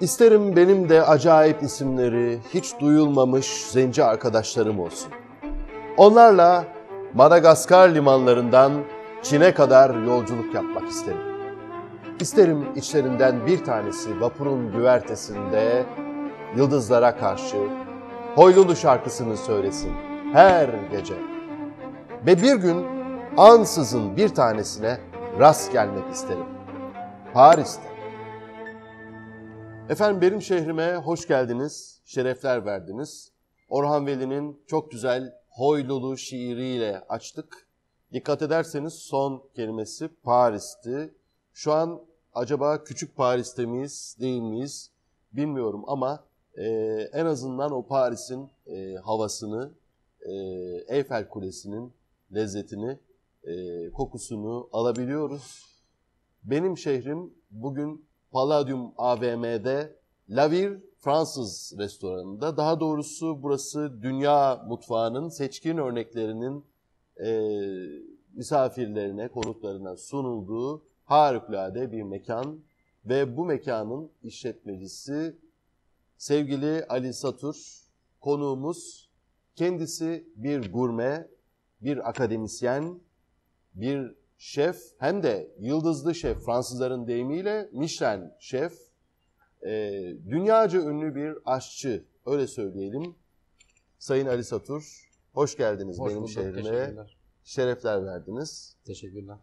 İsterim benim de acayip isimleri hiç duyulmamış zenci arkadaşlarım olsun. Onlarla Madagaskar limanlarından Çin'e kadar yolculuk yapmak isterim. İsterim içlerinden bir tanesi vapurun güvertesinde yıldızlara karşı Hoylulu şarkısını söylesin her gece. Ve bir gün ansızın bir tanesine rast gelmek isterim. Paris'te. Efendim benim şehrime hoş geldiniz, şerefler verdiniz. Orhan Veli'nin çok güzel Hoylulu şiiriyle açtık. Dikkat ederseniz son kelimesi Paris'ti. Şu an acaba küçük Paris'te miyiz, değil miyiz bilmiyorum ama en azından o Paris'in havasını, Eyfel Kulesi'nin lezzetini, kokusunu alabiliyoruz. Benim şehrim bugün Palladium AVM'de La Vir Fransız restoranında. Daha doğrusu burası dünya mutfağının seçkin örneklerinin misafirlerine, konuklarına sunulduğu harikulade bir mekan. Ve bu mekanın işletmecisi sevgili Ali Satur, konuğumuz. Kendisi bir gurme, bir akademisyen, bir şef, hem de yıldızlı şef, Fransızların deyimiyle Michelin şef, dünyaca ünlü bir aşçı, öyle söyleyelim. Sayın Ali Satur, hoş geldiniz benim şehrime, şerefler verdiniz. Teşekkürler.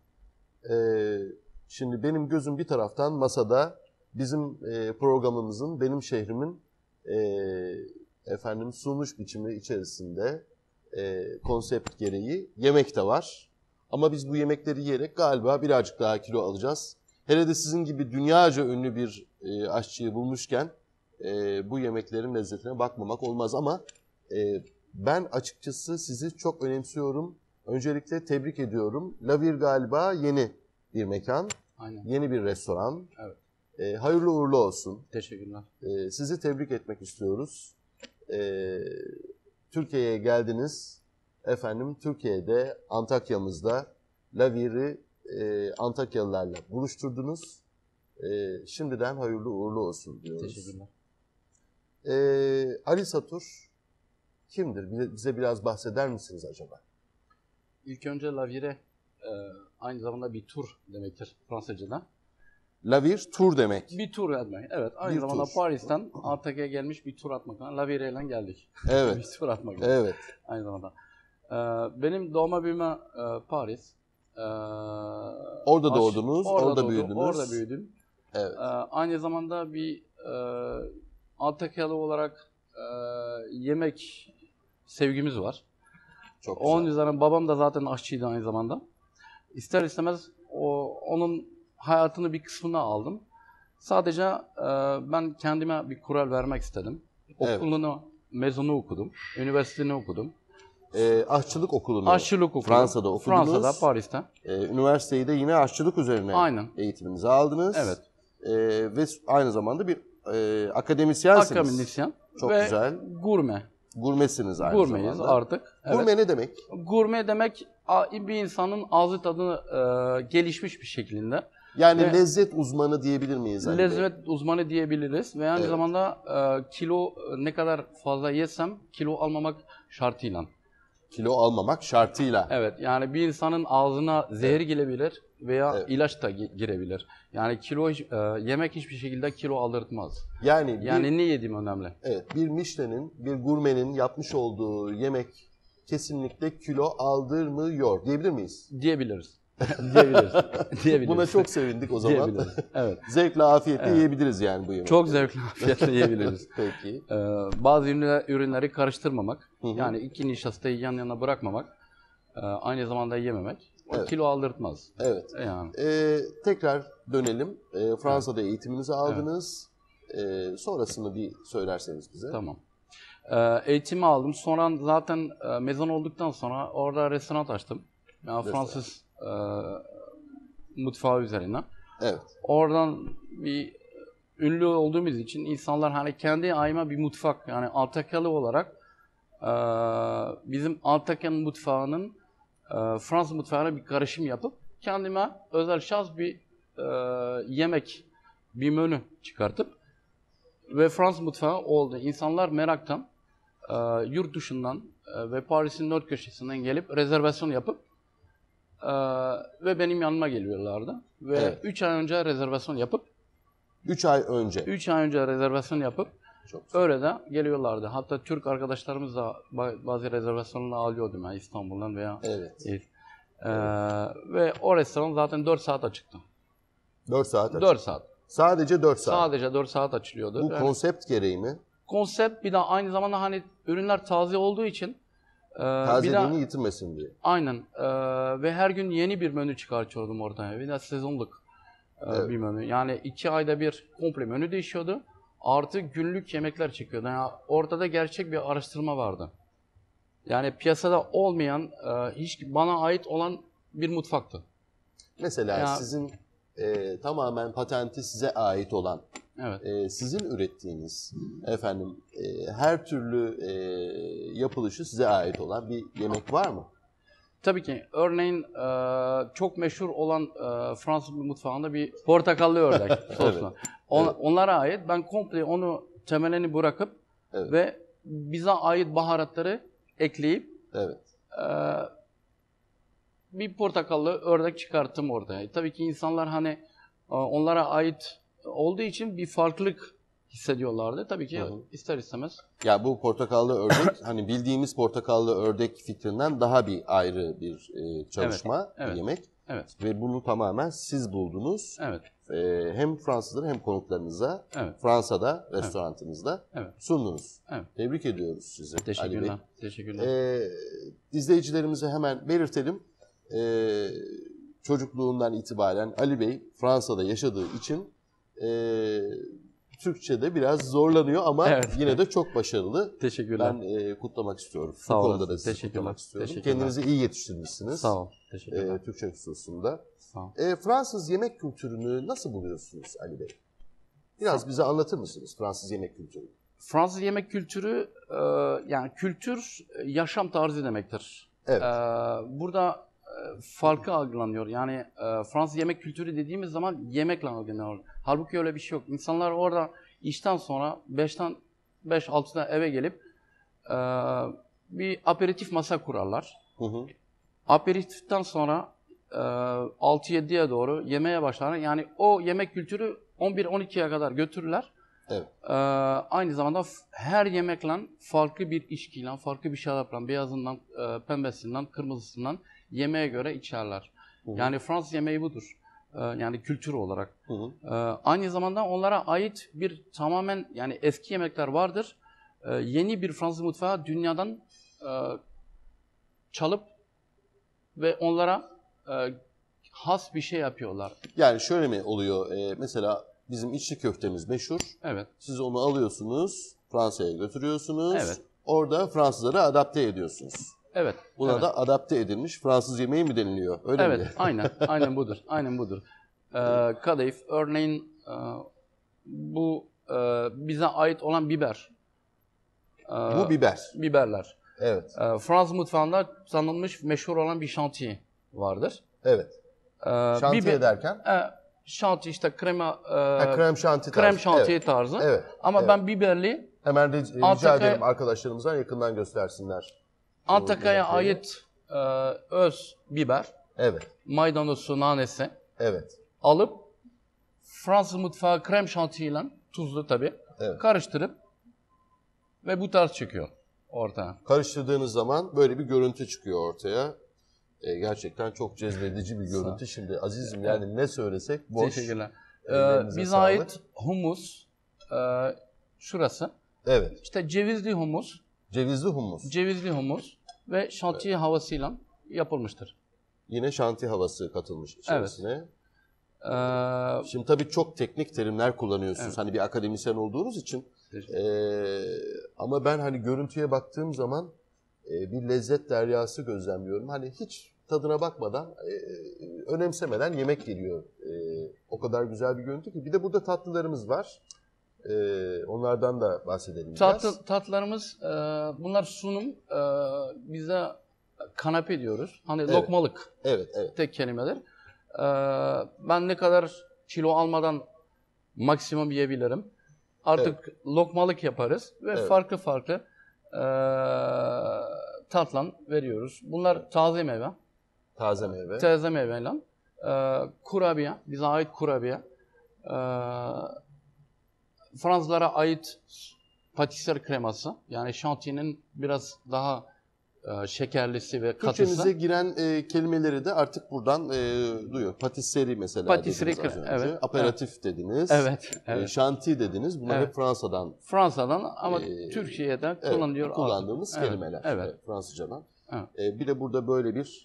Şimdi benim gözüm bir taraftan masada, bizim programımızın, benim şehrimin sunmuş biçimi içerisinde konsept gereği yemek de var. Ama biz bu yemekleri yiyerek galiba birazcık daha kilo alacağız. Hele de sizin gibi dünyaca ünlü bir aşçıyı bulmuşken bu yemeklerin lezzetine bakmamak olmaz. Ama ben açıkçası sizi çok önemsiyorum. Öncelikle tebrik ediyorum. La Vir galiba yeni bir mekan, Aynen. Yeni bir restoran. Evet. Hayırlı uğurlu olsun. Teşekkürler. Sizi tebrik etmek istiyoruz. Türkiye'ye geldiniz. Efendim Türkiye'de, Antakya'mızda La Vir'i Antakyalılarla buluşturdunuz. Şimdiden hayırlı uğurlu olsun diyoruz. Teşekkürler. Ali Satur kimdir? Bize biraz bahseder misiniz acaba? İlk önce La Vir'e aynı zamanda bir tur demektir Fransızca'da. La Vir tur demek. Bir tur etmek. Evet. Aynı bir zamanda tur. Paris'ten Antakya'ya gelmiş bir tur atmak. La Vir'e geldik. Evet. Bir tur atmak. Evet. Aynı zamanda. Benim doğma büyüme Paris. Orada doğdunuz, orada büyüdünüz. Orada büyüdüm. Evet. Aynı zamanda bir Antakyalı olarak yemek sevgimiz var. Çok güzel. Onun üzerine babam da zaten aşçıydı aynı zamanda. İster istemez onun hayatını bir kısmını aldım. Sadece ben kendime bir kural vermek istedim. Okulunu, mezunu okudum. Üniversiteni okudum. Aşçılık okulunu Aşçılık okudum. Fransa'da okudunuz. Fransa'da, Paris'te. Üniversiteyi de yine aşçılık üzerine Aynen. eğitiminizi aldınız. Evet. Ve aynı zamanda bir akademisyensiniz. Akademisyen. Çok ve güzel. Gurme. Gurmesiniz aynı Gurmeyiz zamanda. artık. Evet. Gurme ne demek? Gurme demek bir insanın ağzı tadını gelişmiş bir şekilde. Yani Ve lezzet uzmanı diyebilir miyiz? Lezzet uzmanı diyebiliriz ve aynı zamanda kilo ne kadar fazla yesem kilo almamak şartıyla. Kilo almamak şartıyla. Evet, yani bir insanın ağzına zehir girebilir veya ilaç da girebilir. Yani kilo yemek hiçbir şekilde kilo aldırtmaz. Yani ne yediğim önemli. Evet, bir Michelin'in, bir gurmenin yapmış olduğu yemek kesinlikle kilo aldırmıyor diyebilir miyiz? Diyebiliriz. Diyebiliriz. Buna çok sevindik o zaman. Diyebiliriz. Evet. Zevkle, afiyetle yiyebiliriz yani bu yemeği. Çok zevkle, afiyetle yiyebiliriz. Peki. Bazı ürünleri karıştırmamak, yani iki nişastayı yan yana bırakmamak, aynı zamanda yememek, o kilo aldırtmaz. Evet. Yani. Tekrar dönelim. Fransa'da eğitiminizi aldınız. Sonrasını bir söylerseniz bize. Tamam. Eğitimi aldım. Sonra zaten mezun olduktan sonra orada restoran açtım. Yani Fransız mutfağı üzerine. Evet. Oradan bir ünlü olduğumuz için insanlar hani kendi ayıma bir mutfak, yani Antakyalı olarak bizim Antakya'nın mutfağının Fransız mutfağına bir karışım yapıp kendime özel şahs bir yemek, bir menü çıkartıp ve Fransız mutfağı oldu. İnsanlar meraktan yurt dışından ve Paris'in dört köşesinden gelip rezervasyon yapıp ve benim yanıma geliyorlardı. Ve 3 ay önce rezervasyon yapıp 3 ay önce. 3 ay önce rezervasyon yapıp Çok güzel. öyle de geliyorlardı. Hatta Türk arkadaşlarımız da bazı rezervasyonları alıyordum ben İstanbul'dan veya Evet. ve o restoran zaten 4 saat açıktı. 4 saat açık. 4 saat. Sadece 4 saat. Sadece 4 saat açılıyordu. Bu konsept gereği mi? Konsept bir de aynı zamanda hani ürünler taze olduğu için bir Tazeliğini de yitirmesin diye. aynen ve her gün yeni bir menü çıkartıyordum ortaya. Bir de sezonluk bir menü. Yani 2 ayda bir komple menü değişiyordu. Artı günlük yemekler çıkıyordu. Yani ortada gerçek bir araştırma vardı. Yani piyasada olmayan, hiç bana ait olan bir mutfaktı. Mesela Ya- sizin tamamen patenti size ait olan, Evet. sizin ürettiğiniz her türlü yapılışı size ait olan bir yemek var mı? Tabii ki. Örneğin çok meşhur olan Fransız mutfağında bir portakallı ördek soslu. Onlara ait. Ben komple onu temelini bırakıp ve bize ait baharatları ekleyip bir portakallı ördek çıkarttım ortaya. Tabii ki insanlar hani onlara ait olduğu için bir farklılık hissediyorlardı. Tabii ki ister istemez. Ya bu portakallı ördek hani bildiğimiz portakallı ördek fikrinden daha bir ayrı bir çalışma, bir yemek. Evet. Ve bunu tamamen siz buldunuz. Evet. Hem Fransızlara hem konuklarınıza Fransa'da, restoranınızda sundunuz. Evet. Tebrik ediyoruz sizi Ali Bey. Teşekkürler. Teşekkürler. İzleyicilerimize hemen belirtelim. Çocukluğundan itibaren Ali Bey Fransa'da yaşadığı için Türkçe'de biraz zorlanıyor ama yine de çok başarılı. Teşekkürler. Ben kutlamak istiyorum. Sağ Bu olun. konuda da sizi Teşekkürler. kutlamak istiyorum. Teşekkürler. Kendinizi iyi yetiştirmişsiniz. Sağ ol. Teşekkürler. Türkçe hususunda. Sağ ol. Fransız yemek kültürünü nasıl buluyorsunuz Ali Bey? Biraz bize anlatır mısınız Fransız yemek kültürünü? Fransız yemek kültürü yani kültür yaşam tarzı demektir. Evet. Burada farkı algılanıyor. Yani Fransız yemek kültürü dediğimiz zaman yemekle algılanıyor. Halbuki öyle bir şey yok. İnsanlar orada işten sonra 5-6'da eve gelip bir aperatif masa kurarlar. Aperatiften sonra 6-7'ye doğru yemeğe başlarlar. Yani o yemek kültürü 11-12'ye kadar götürürler. Evet. Aynı zamanda her yemekle farklı bir içkiyle, farklı bir şarapla, beyazından, pembesinden, kırmızısından yemeğe göre içerler. Yani Fransız yemeği budur. Yani kültür olarak. Aynı zamanda onlara ait bir tamamen yani eski yemekler vardır. Yeni bir Fransız mutfağı dünyadan çalıp ve onlara has bir şey yapıyorlar. Yani şöyle mi oluyor? Mesela bizim içli köftemiz meşhur. Evet. Siz onu alıyorsunuz, Fransa'ya götürüyorsunuz. Evet. Orada Fransızlara adapte ediyorsunuz. Evet. Buna da adapte edilmiş Fransız yemeği mi deniliyor? Öyle mi? Evet, aynen budur. Aynen budur. Kadayıf, örneğin bu bize ait olan biber. Bu biber. Biberler. Evet. Fransız mutfağında sanılmış meşhur olan bir şantiye vardır. Evet. Şantiye derken? Şantiye işte krema, krem şanti tarzı. krem şantiye tarzı. Evet. Ama ben biberli. Hemen rica ederim arkadaşlarımızdan yakından göstersinler. Antakya'ya ait öz biber. Evet. Maydanozu, nanesi. Evet. Alıp Fransız mutfağı krem şantiyle, tuzlu tabii, karıştırıp ve bu tarz çıkıyor ortaya. Karıştırdığınız zaman böyle bir görüntü çıkıyor ortaya. Gerçekten çok cezbedici bir görüntü. Şimdi azizim yani ne söylesek boş. Teşekkürler. Ellerinize Bize sağlık. ait humus şurası. Evet. İşte cevizli humus. Cevizli humus. Cevizli humus ve şantiye havasıyla yapılmıştır. Yine şanti havası katılmış içerisine. Evet. Şimdi tabii çok teknik terimler kullanıyorsunuz. Hani bir akademisyen olduğunuz için. Ama ben hani görüntüye baktığım zaman bir lezzet deryası gözlemliyorum. Hani hiç tadına bakmadan, önemsemeden yemek geliyor. O kadar güzel bir görüntü ki. Bir de burada tatlılarımız var. Onlardan da bahsedelim biraz. Tatlılarımız, bunlar sunum. Bize kanepe diyoruz. Hani lokmalık. Evet. Tek kelimedir. Ben ne kadar kilo almadan maksimum yiyebilirim. Artık lokmalık yaparız ve Evet. farklı farklı tatla veriyoruz. Bunlar taze meyve. Taze meyve. Taze meyveyle. Kurabiye, bize ait kurabiye. Fransızlara ait patisserie kreması. Yani şantinin biraz daha şekerlisi ve katısı. Türkçemize giren kelimeleri de artık buradan duyuyor. Patisserie mesela Patisserie, dediniz az önce. evet. Aperatif dediniz. Evet, evet. Şanti dediniz. Bunlar Evet. hep Fransa'dan Fransa'dan ama Türkiye'de kullanılıyor. kullandığımız Evet, kelimeler. evet. Fransızcadan. Evet. Bir de burada böyle bir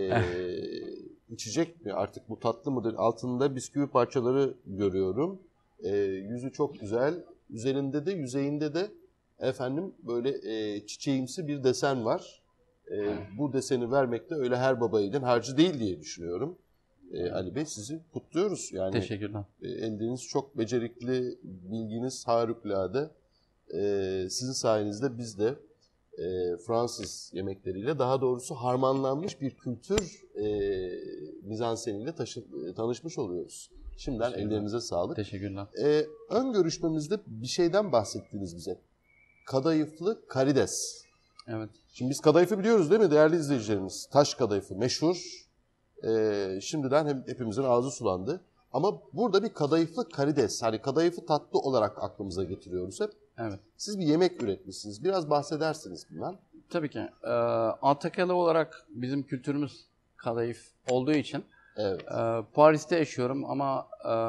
içecek mi artık bu tatlı mıdır? Altında bisküvi parçaları görüyorum. Yüzü çok güzel. Üzerinde de yüzeyinde de efendim böyle çiçeğimsi bir desen var. Bu deseni vermek de öyle her baba yiğidin harcı değil diye düşünüyorum. Ali Bey sizi kutluyoruz. Yani Teşekkürler. eliniz çok becerikli, bilginiz harikulade. Sizin sayenizde biz de Fransız yemekleriyle daha doğrusu harmanlanmış bir kültür mizanseniyle tanışmış oluyoruz. Şimdiden ellerinize sağlık. Teşekkürler. Ön görüşmemizde bir şeyden bahsettiniz bize. Kadayıflı karides. Evet. Şimdi biz kadayıfı biliyoruz değil mi değerli izleyicilerimiz? Taş kadayıfı meşhur. Şimdiden hepimizin ağzı sulandı. Ama burada bir kadayıflı karides, hani kadayıfı tatlı olarak aklımıza getiriyoruz hep. Evet. Siz bir yemek üretmişsiniz. Biraz bahsedersiniz bundan. Tabii ki. Antakyalı olarak bizim kültürümüz kadayıf olduğu için Evet. Paris'te yaşıyorum ama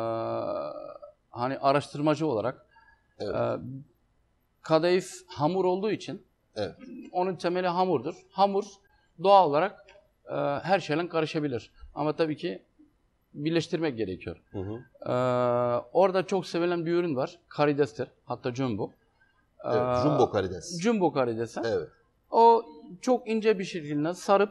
hani araştırmacı olarak Evet. kadayıf hamur olduğu için Evet. onun temeli hamurdur. Hamur doğal olarak her şeyle karışabilir. Ama tabii ki birleştirmek gerekiyor. Hı hı. Orada çok sevilen bir ürün var. Karidestir. Hatta jumbo. Evet. Jumbo karides. Jumbo karidesi. Evet. O çok ince bir şekilde sarıp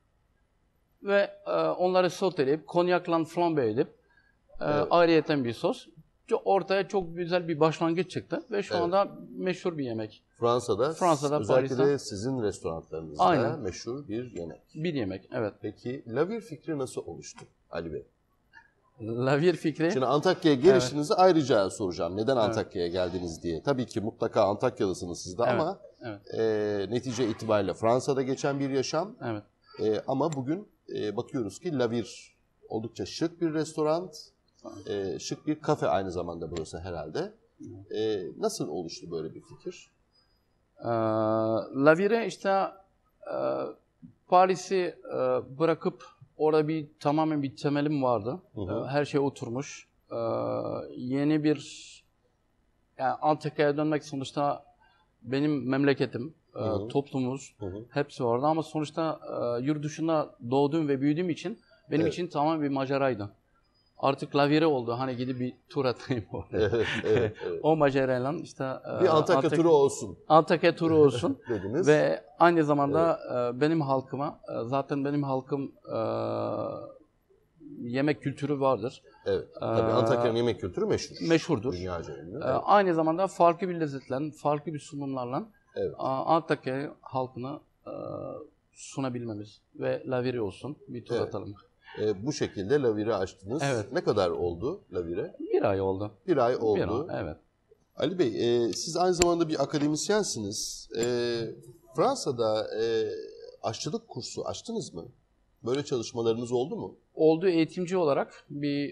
ve onları soteleyip, konyakla flambe edip Evet. ayrıyeten bir sos. Ortaya çok güzel bir başlangıç çıktı ve şu Evet. anda meşhur bir yemek. Fransa'da özellikle Paris'te. sizin restoranlarınızda Aynen. meşhur bir yemek. Bir yemek, evet. Peki lavir fikri nasıl oluştu Ali Bey? Lavir fikri. Şimdi Antakya'ya gelişinizi ayrıca soracağım. Neden Antakya'ya geldiniz diye. Tabii ki mutlaka Antakyalısınız siz de Evet. ama netice itibariyle Fransa'da geçen bir yaşam. Evet. Ama bugün bakıyoruz ki Lavir oldukça şık bir restoran, şık bir kafe aynı zamanda burası herhalde. Nasıl oluştu böyle bir fikir? Lavire işte Paris'i bırakıp orada tamamen bir temelim vardı. Hı hı. Her şey oturmuş. Yeni bir yani Antakya'ya dönmek sonuçta benim memleketim, hı. toplumumuz Hı hı. hepsi orada ama sonuçta yurt dışında doğduğum ve büyüdüğüm için benim Evet. için tamamen bir maceraydı. Artık Lavire oldu. Hani gidip bir tur atayım oraya. Evet, evet, evet. O macerayla işte Bir Antakya turu olsun Antakya turu olsun. dediniz. Ve aynı zamanda benim halkıma, zaten benim halkım yemek kültürü vardır. Evet. Tabii Antakya'nın yemek kültürü meşhur. Meşhurdur. Dünyaca ünlü. Evet. Aynı zamanda farklı bir lezzetlerle, farklı bir sunumlarla Evet. Antakya halkına sunabilmemiz ve laviri olsun bir tur Evet. atalım. Bu şekilde Lavir'i açtınız. Evet. Ne kadar oldu Lavir'e? Bir ay oldu. Bir ay oldu. Bir ay, evet. Ali Bey, siz aynı zamanda bir akademisyensiniz. Fransa'da aşçılık kursu açtınız mı? Böyle çalışmalarınız oldu mu? Olduğu eğitimci olarak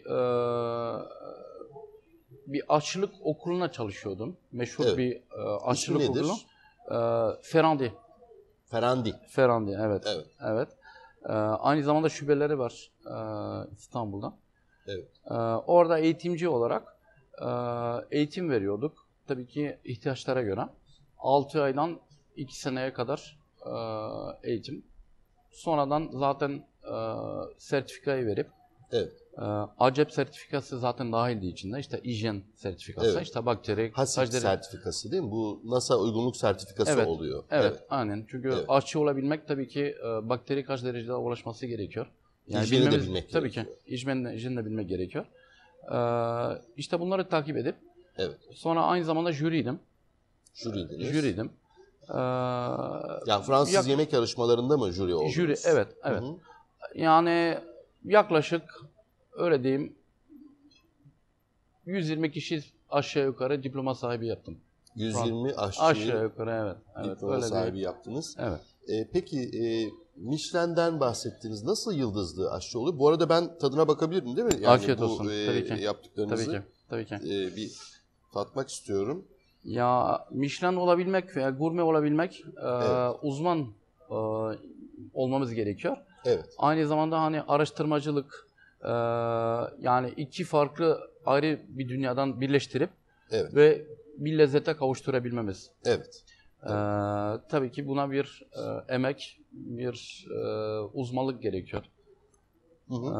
bir aşçılık okuluna çalışıyordum. Meşhur Evet. bir aşçılık İsmi nedir? okulu. Ferrandi. Ferrandi. Ferrandi, evet. Evet. Evet. Aynı zamanda şubeleri var İstanbul'da. Evet. Orada eğitimci olarak eğitim veriyorduk. Tabii ki ihtiyaçlara göre. 6 aydan 2 seneye kadar eğitim. Sonradan zaten sertifikayı verip Evet. ACEP sertifikası zaten dahildi içinde. İşte hijyen sertifikası, Evet. işte bakteri, HACCP taşları- sertifikası değil mi? Bu NASA uygunluk sertifikası Evet. oluyor. Evet, aynen. Çünkü Evet. aşçı olabilmek tabii ki bakteri kaç derecede ulaşması gerekiyor. Hijyeni de bilmek tabii gerekiyor. ki hijyeni de bilmek gerekiyor. İşte bunları takip edip Evet. sonra aynı zamanda jüriydim. Jüriydiniz. Jüriydim. Yani Fransız Yak- yemek yarışmalarında mı jüri oldunuz? Jüri, evet, evet. Hı hı. Yani yaklaşık öyle diyeyim 120 kişi aşağı yukarı diploma sahibi yaptım. 120 Aşağı aşçıyı yukarı evet. diploma öyle sahibi yaptınız. Evet. Peki Michelin'den bahsettiniz. Nasıl yıldızlı aşçı oluyor? Bu arada ben tadına bakabilirim değil mi? Yani Afiyet bu olsun. Tabii ki. yaptıklarınızı Tabii ki. Bir tatmak istiyorum. Ya Michelin olabilmek veya gurme olabilmek Evet. uzman olmamız gerekiyor. Evet. Aynı zamanda hani araştırmacılık yani iki farklı ayrı bir dünyadan birleştirip Evet. ve bir lezzete kavuşturabilmemiz. Evet. Tabii ki buna bir emek, bir uzmanlık gerekiyor. Hı hı.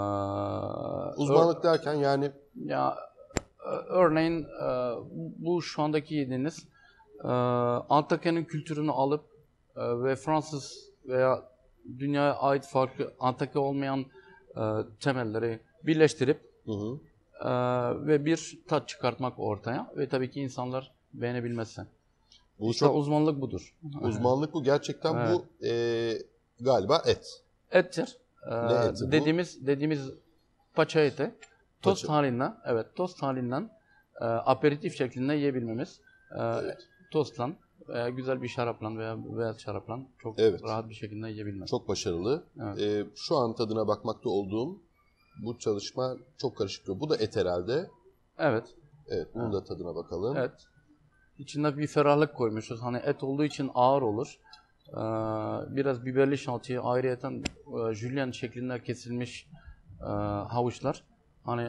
Uzmanlık derken yani ya örneğin bu şu andaki yediğiniz Antakya'nın kültürünü alıp ve Fransız veya dünyaya ait farklı Antakya olmayan temelleri birleştirip hı hı. Ve bir tat çıkartmak ortaya ve tabii ki insanlar beğenebilmezse. Bu İşte çok uzmanlık budur. uzmanlık bu. Gerçekten Evet. bu galiba et. Ettir. Ne eti bu? Dediğimiz paça eti. Tost Paça. halinden, evet tost halinden aperatif şeklinde yiyebilmemiz. Evet. Tostla veya güzel bir şarapla veya beyaz şarapla çok Evet. rahat bir şekilde yiyebilmek. Çok başarılı. Evet. Şu an tadına bakmakta olduğum bu çalışma çok karışık. Bu da et herhalde. Evet. Evet, bunun da tadına bakalım. Evet. İçinde bir ferahlık koymuşuz. Hani et olduğu için ağır olur. Biraz biberli şantiye, ayrıyeten jülyen şeklinde kesilmiş havuçlar. Hani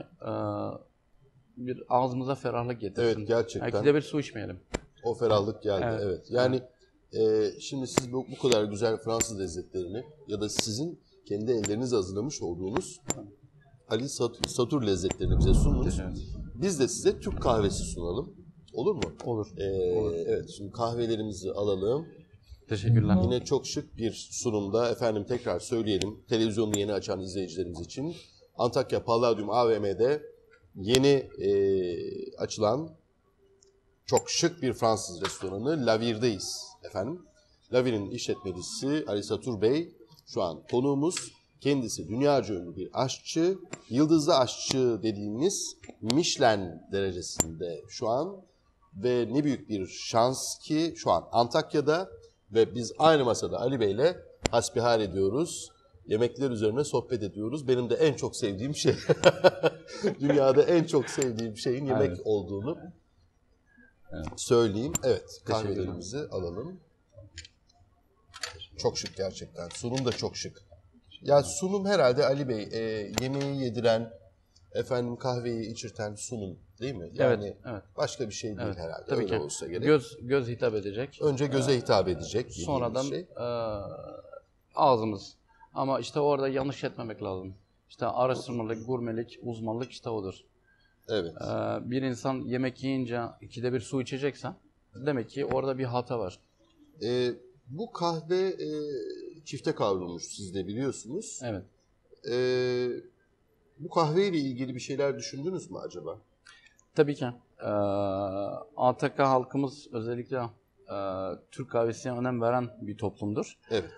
bir ağzımıza ferahlık getirsin. Evet, gerçekten. İkide bir su içmeyelim. O ferahlık geldi. Evet. Evet. Yani şimdi siz bu kadar güzel Fransız lezzetlerini ya da sizin kendi ellerinizle hazırlamış olduğunuz Ali Satur lezzetlerini bize sundunuz. Biz de size Türk kahvesi sunalım. Olur mu? Olur. Olur. Evet, şimdi kahvelerimizi alalım. Teşekkürler. Yine çok şık bir sunumda, efendim tekrar söyleyelim, televizyonu yeni açan izleyicilerimiz için Antakya Palladium AVM'de yeni açılan çok şık bir Fransız restoranı La Vire'deyiz efendim. La Vire'nin işletmecisi Ali Satur Bey şu an konuğumuz. Kendisi dünyaca ünlü bir aşçı, yıldızlı aşçı dediğimiz Michelin derecesinde şu an ve ne büyük bir şans ki şu an Antakya'da ve biz aynı masada Ali Bey'le hasbihal ediyoruz. Yemekler üzerine sohbet ediyoruz. Benim de en çok sevdiğim şey, dünyada en çok sevdiğim şeyin yemek olduğunu söyleyeyim. Evet, kahvelerimizi alalım. Çok şık gerçekten. Sunum da çok şık. Ya sunum herhalde Ali Bey, yemeği yediren, efendim kahveyi içirten sunum değil mi? Yani evet. başka bir şey değil herhalde. Tabii öyle ki. olsa gerek. Göz hitap edecek. Önce göze hitap edecek. Sonradan şey. Ağzımız. Ama işte orada yanlış etmemek lazım. İşte araştırmalık, gurmelik, uzmanlık işte odur. Evet. Bir insan yemek yiyince ikide bir su içecekse demek ki orada bir hata var. Bu kahve çifte kavrulmuş, siz de biliyorsunuz. Evet. Bu kahveyle ilgili bir şeyler düşündünüz mü acaba? Tabii ki. Antakya halkımız özellikle Türk kahvesine önem veren bir toplumdur. Evet.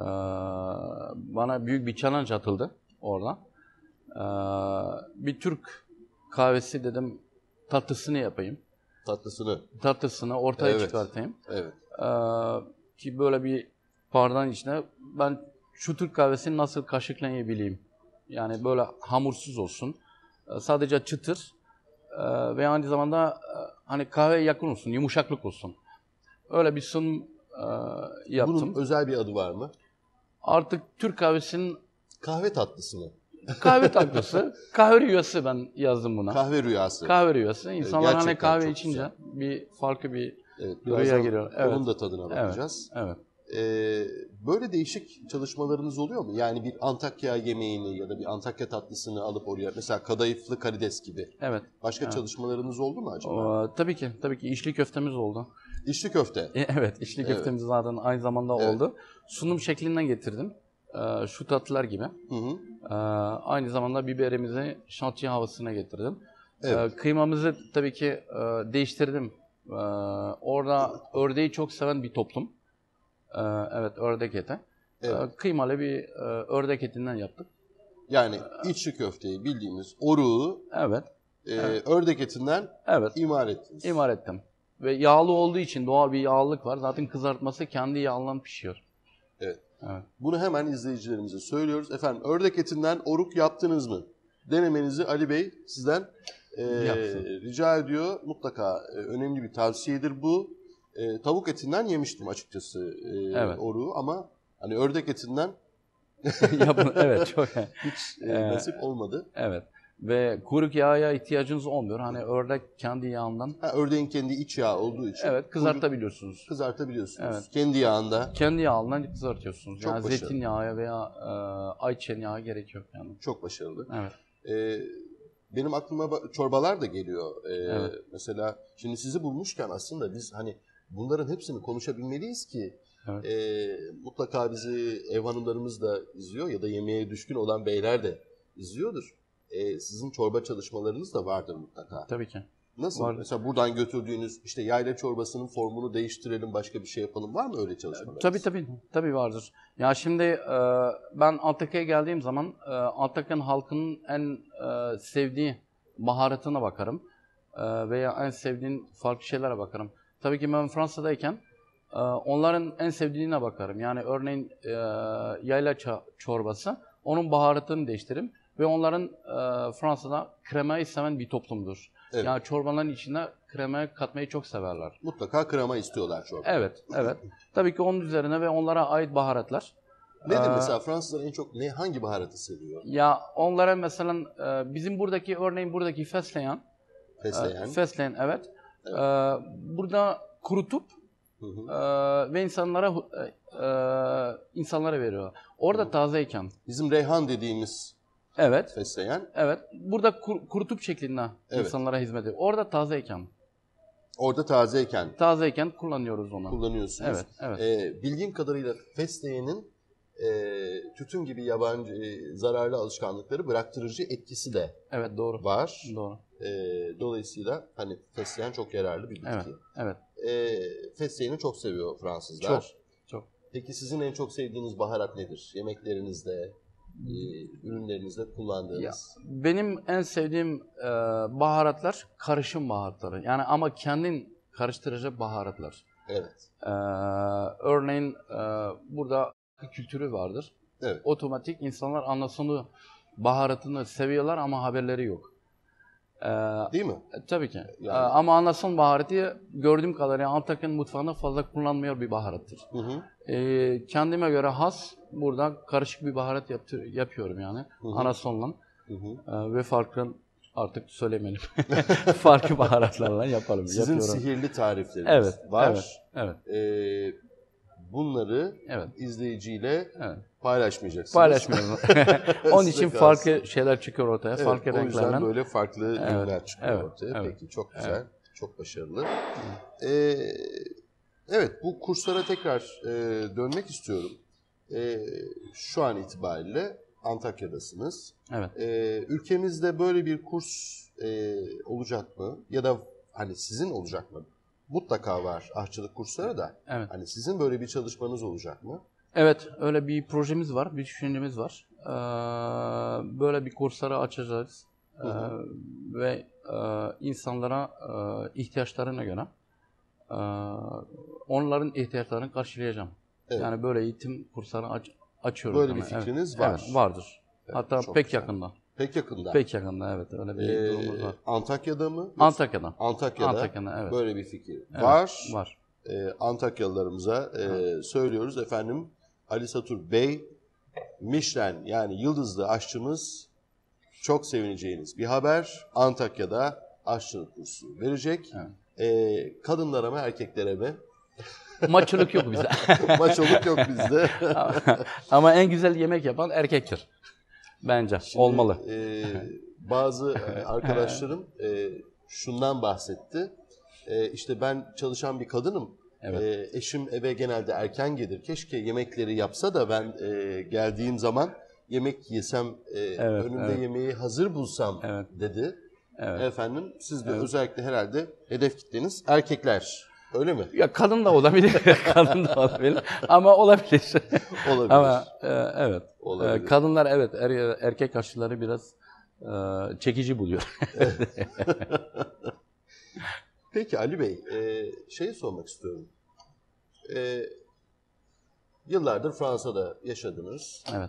Bana büyük bir challenge atıldı orada. Bir Türk kahvesi dedim, tatlısını yapayım. Tatlısını ortaya çıkartayım. Evet. Ki böyle bir bardağın içine ben şu Türk kahvesini nasıl kaşıkla yiyebileyim. Yani böyle hamursuz olsun. Sadece çıtır ve aynı zamanda hani kahveye yakın olsun, yumuşaklık olsun. Öyle bir sunum yaptım. Bunun özel bir adı var mı? Artık Türk kahvesinin kahve tatlısı mı? Kahve tatlısı, kahve rüyası ben yazdım buna. Kahve rüyası. Kahve rüyası. İnsanlar gerçekten hani kahve çok içince güzel. farklı bir rüya geliyor. Evet. Onun da tadına bakacağız. Evet. Böyle değişik çalışmalarınız oluyor mu? Yani bir Antakya yemeğini ya da bir Antakya tatlısını alıp oraya, mesela kadayıflı karides gibi. Evet. Başka çalışmalarınız oldu mu acaba? Tabii ki içli köftemiz oldu. İçli köfte. Evet, içli köftemiz zaten aynı zamanda oldu. Sunum şeklinden getirdim. Şu tatlılar gibi. Aynı zamanda biberimizi şantiye havasına getirdim. Evet. Kıymamızı tabii ki değiştirdim. Orada ördeği çok seven bir toplum. Evet, ördek eti. Evet. Kıymalı bir ördek etinden yaptık. Yani içli köfteyi bildiğimiz oruğu evet. ördek etinden Evet. imal ettiniz. İmal ettim. Ve yağlı olduğu için doğal bir yağlılık var. Zaten kızartması kendi yağından pişiyor. Evet. Evet. Bunu hemen izleyicilerimize söylüyoruz. Efendim ördek etinden oruk yaptınız mı? Denemenizi Ali Bey sizden rica ediyor. Mutlaka önemli bir tavsiyedir bu. Tavuk etinden yemiştim açıkçası Evet. oruğu ama hani ördek etinden Evet, çok. hiç nasip olmadı. Evet. Ve kuyruk yağa ihtiyacınız olmuyor. Hani ördek kendi yağından. Ördeğin kendi iç yağı olduğu için. Evet, kızartabiliyorsunuz. Kızartabiliyorsunuz. Evet. Kendi yağında. Kendi yağından kızartıyorsunuz. Çok Yani başarılı. zeytinyağı veya ayçiçeği yağı gerek yok yani. Çok başarılı. Evet. Benim aklıma çorbalar da geliyor. Evet. Mesela şimdi sizi bulmuşken aslında biz hani bunların hepsini konuşabilmeliyiz ki Evet. mutlaka bizi ev hanımlarımız da izliyor ya da yemeğe düşkün olan beyler de izliyordur. Sizin çorba çalışmalarınız da vardır mutlaka. Tabii ki. Nasıl? Var. Mesela buradan götürdüğünüz işte yayla çorbasının formunu değiştirelim, başka bir şey yapalım. Var mı öyle çalışmalar? Tabii vardır. Ya şimdi ben Antakya'ya geldiğim zaman Antakya'nın halkının en sevdiği baharatına bakarım. Veya en sevdiğin farklı şeylere bakarım. Tabii ki ben Fransa'dayken onların en sevdiğine bakarım. Yani örneğin yayla çorbası, onun baharatını değiştiririm. Ve onların Fransa'da kremayı seven bir toplumdur. Evet. Yani çorbaların içine kremayı katmayı çok severler. Mutlaka krema istiyorlar çorba. Evet. Tabii ki onun üzerine ve onlara ait baharatlar. Nedir mesela Fransızlar en çok hangi baharatı seviyor? Ya onlara mesela bizim örneğin buradaki fesleğen. Fesleğen evet. Burada kurutup ve insanlara veriyor. Orada tazeyken. Bizim reyhan dediğimiz fesleğen. Evet. Burada kurutup şeklinde insanlara hizmet ediyor. Orada tazeyken. Orada tazeyken. Tazeyken kullanıyoruz onu. Kullanıyorsunuz. Evet. Bildiğim kadarıyla fesleğenin tütün gibi yabancı zararlı alışkanlıkları bıraktırıcı etkisi de doğru. var. Doğru. Dolayısıyla hani fesleğen çok yararlı bir bitki. Evet. Fesleğeni çok seviyor Fransızlar. Çok. Peki sizin en çok sevdiğiniz baharat nedir? Yemeklerinizde, ürünlerinizde kullandığınız? Ya, benim en sevdiğim baharatlar karışım baharatları. Yani ama kendin karıştıracak baharatlar. Evet. Örneğin burada kültürü vardır. Evet. Otomatik insanlar anlasını, baharatını seviyorlar ama haberleri yok. Değil mi? Tabii ki. Yani. Ama anlasın baharatı gördüğüm kadarıyla Antakya'nın mutfağında fazla kullanmıyor bir baharattır. Kendime göre has burada karışık bir baharat yapıyorum yani. Anasonla. Ve farklı artık söylemeyelim. Farklı baharatlarla yapalım. Sizin yapıyorum. Sihirli tarifleriniz var. Evet. Bunları izleyiciyle paylaşmayacaksınız. Paylaşmıyorum. Onun için farklı şeyler çıkıyor ortaya. Farklı renklerden. O yüzden renklerden. böyle farklı ürünler çıkıyor ortaya. Evet. Peki çok güzel. Çok başarılı. Evet bu kurslara tekrar dönmek istiyorum. Şu an itibariyle Antakya'dasınız. Evet. Ülkemizde böyle bir kurs olacak mı? Ya da hani sizin olacak mı? Mutlaka var aşçılık kursları da. Evet. Hani sizin böyle bir çalışmanız olacak mı? Evet, öyle bir projemiz var, bir düşüncemiz var. Böyle bir kursları açacağız ve insanlara ihtiyaçlarına göre onların ihtiyaçlarını karşılayacağım. Evet. Yani böyle eğitim kursları açıyoruz. Böyle bir fikriniz var. Evet, vardır. Evet, hatta çok pek güzel. yakında. Pek yakında. Pek yakında evet, öyle bir durumumuz var. Antakya'da mı? Antakya'da. Antakya'da evet. böyle bir fikir Evet, var. Var. Antakyalılarımıza söylüyoruz efendim. Ali Satur Bey, Michelin yani yıldızlı aşçımız, çok sevineceğiniz bir haber. Antakya'da aşçılık kursu verecek. Evet. Kadınlara mı erkeklere mi? Maçoluk yok bize. Maçoluk yok bizde. Ama en güzel yemek yapan erkektir. Bence. Şimdi, olmalı. Bazı arkadaşlarım şundan bahsetti. İşte ben çalışan bir kadınım. Evet. Eşim eve genelde erken gelir. Keşke yemekleri yapsa da ben geldiğim zaman yemek yesem, önümde yemeği hazır bulsam dedi. Evet. Efendim siz de özellikle herhalde hedef kitleniz erkekler. Öyle mi? Ya kadın da olabilir. Kadın da olabilir. Ama olabilir. Olabilir. Ama evet. Olabilir. Kadınlar evet erkek aşçıları biraz çekici buluyor. Peki Ali Bey, şeyi sormak istiyorum. Yıllardır Fransa'da yaşadınız. Evet.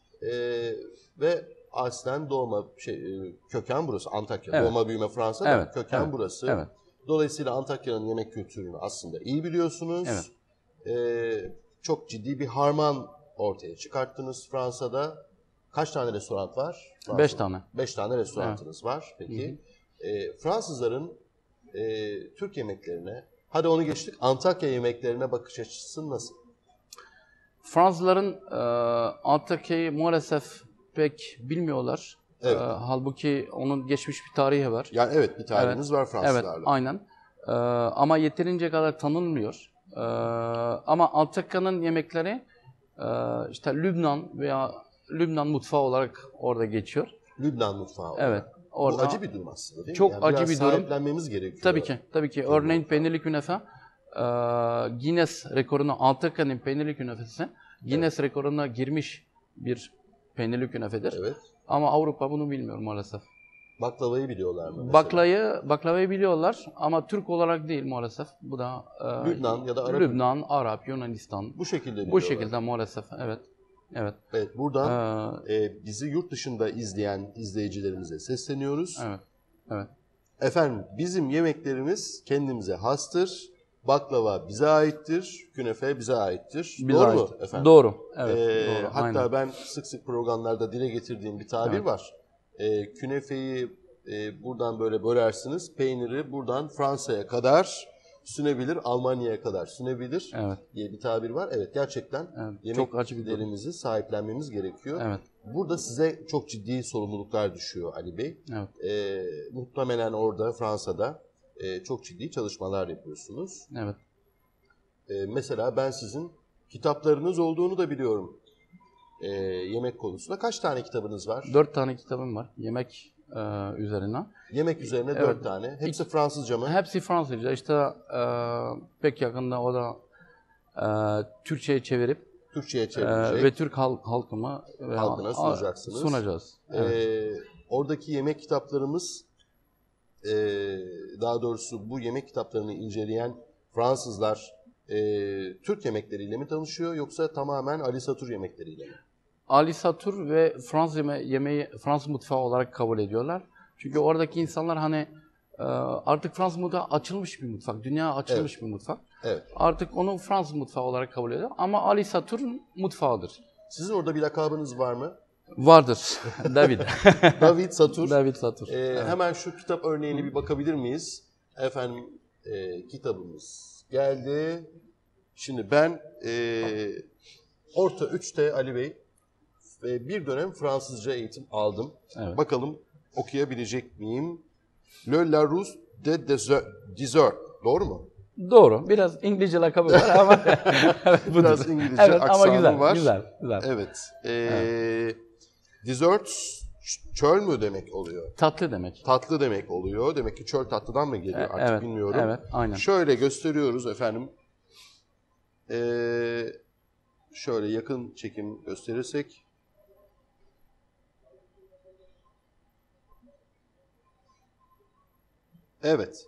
Ve aslen doğma köken burası Antakya. Evet. Doğma büyüme Fransa'da, Evet. köken Evet. burası. Evet. Dolayısıyla Antakya'nın yemek kültürünü aslında iyi biliyorsunuz. Evet. Çok ciddi bir harman ortaya çıkarttınız Fransa'da. Kaç tane restoran var? 5 tane. 5 tane restoranınız var. Peki. Fransızların Türk yemeklerine, hadi onu geçtik, Antakya yemeklerine bakış açısı nasıl? Fransızların Antakya'yı maalesef pek bilmiyorlar. Evet. Halbuki onun geçmiş bir tarihi var. Yani evet, bir tarihiniz var Fransızlarla. Evet, aynen. Ama yeterince kadar tanınmıyor. Ama Antakya'nın yemekleri işte Lübnan veya Lübnan mutfağı olarak orada geçiyor. Lübnan mutfağı olarak. Evet. Orada bu acı bir durum aslında değil mi? çok Yani acı biraz bir durum. sahiplenmemiz gerekiyor. Tabii ki, tabii ki. Örneğin peynirli künefe, Guinness rekoruna, Antakya'nın peynirli künefesi Guinness rekoruna girmiş bir peynirli künefedir. Evet. Ama Avrupa bunu bilmiyor maalesef. Baklavayı biliyorlar mı mesela? Baklavayı biliyorlar ama Türk olarak değil maalesef. Bu da Lübnan ya da Arap. Lübnan, Arap, Yunanistan. Bu şekilde biliyorlar. Bu şekilde maalesef. Evet. Evet. Evet, buradan bizi yurt dışında izleyen izleyicilerimize sesleniyoruz. Evet. Evet. Efendim, bizim yemeklerimiz kendimize hastır. Baklava bize aittir, künefe bize aittir. Doğru mu efendim? Doğru. Evet. Doğru. Hatta Aynen. ben sık sık programlarda dile getirdiğim bir tabir Evet. var. Künefeyi buradan böyle bölersiniz, peyniri buradan Fransa'ya kadar sünebilir, Almanya'ya kadar sünebilir Evet. diye bir tabir var. Evet, gerçekten Evet. Çok acı bir durum. yemeklerimizi sahiplenmemiz gerekiyor. Evet. Burada size çok ciddi sorumluluklar düşüyor Ali Bey. Evet. Muhtemelen orada Fransa'da çok ciddi çalışmalar yapıyorsunuz. Evet. Mesela ben sizin kitaplarınız olduğunu da biliyorum. Yemek konusunda. Kaç tane kitabınız var? 4 tane kitabım var. Yemek üzerine. Yemek üzerine 4 tane. Hepsi Fransızca mı? Hepsi Fransızca. İşte pek yakında o da Türkçe'ye çevirip Türkçe'ye çevrilecek. ve Türk halkına sunacaksınız. Sunacağız. Evet. Oradaki yemek kitaplarımız, daha doğrusu bu yemek kitaplarını inceleyen Fransızlar Türk yemekleriyle mi tanışıyor yoksa tamamen Ali Satur yemekleriyle mi? Ali Satur ve Fransız mutfağı olarak kabul ediyorlar. Çünkü oradaki insanlar hani artık Fransız mutfağı açılmış bir mutfak, dünya açılmış bir mutfak. Evet. Artık onu Fransız mutfağı olarak kabul ediyor. Ama Ali Satur'un mutfağıdır. Sizin orada bir lakabınız var mı? Vardır. David. David Satur. David Satur. Evet. Hemen şu kitap örneğini bir bakabilir miyiz? Efendim, kitabımız geldi. Şimdi ben orta 3'te Ali Bey bir dönem Fransızca eğitim aldım. Evet. Bakalım okuyabilecek miyim? Le Larousse de Dessert. Doğru mu? Doğru. Biraz İngilizce lakabı var ama biraz İngilizce evet, aksanı ama güzel, var. Güzel. Evet. Dessert çöl mü demek oluyor? Tatlı demek. Tatlı demek oluyor. Demek ki çöl tatlıdan mı geliyor artık Evet, bilmiyorum. Evet, aynen. Şöyle gösteriyoruz efendim. Şöyle yakın çekim gösterirsek. Evet.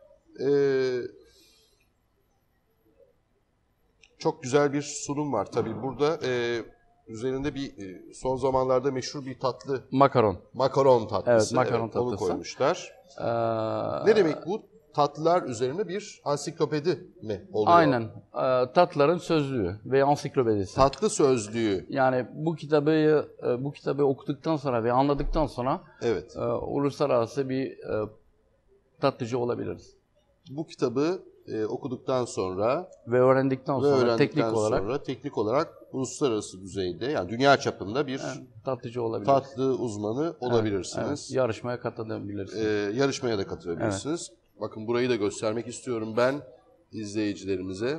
Çok güzel bir sunum var. Tabii burada üzerinde bir son zamanlarda meşhur bir tatlı. Makaron tatlısı. Evet, makaron tatlısı. Onu koymuşlar. Ne demek bu? Tatlılar üzerine bir ansiklopedi mi oluyor? Aynen. Tatlıların sözlüğü ve ansiklopedisi. Tatlı sözlüğü. Yani bu kitabı okuduktan sonra ve anladıktan sonra evet. Uluslararası bir tatlıcı olabiliriz. Bu kitabı okuduktan sonra ve öğrendikten sonra teknik olarak uluslararası düzeyde, yani dünya çapında bir tatlıcı olabiliriz. Tatlı uzmanı olabilirsiniz. Evet. Yarışmaya katılabilirsiniz. Yarışmaya da katılabilirsiniz. Evet. Bakın burayı da göstermek istiyorum ben izleyicilerimize.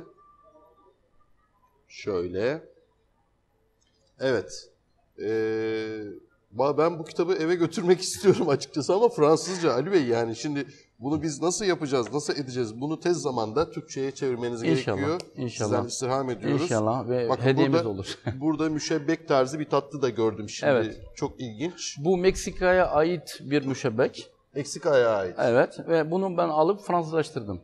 Şöyle. Evet. Ben bu kitabı eve götürmek istiyorum açıkçası ama Fransızca Ali Bey, yani şimdi Bunu biz nasıl yapacağız, nasıl edeceğiz? Bunu tez zamanda Türkçe'ye çevirmeniz gerekiyor. İnşallah. Sizden istirham ediyoruz. İnşallah ve Bakın hediyemiz olur. Burada müşebbek tarzı bir tatlı da gördüm şimdi. Evet. Çok ilginç. Bu Meksika'ya ait bir müşebbek. Meksika'ya ait. Evet ve bunu ben alıp Fransızlaştırdım.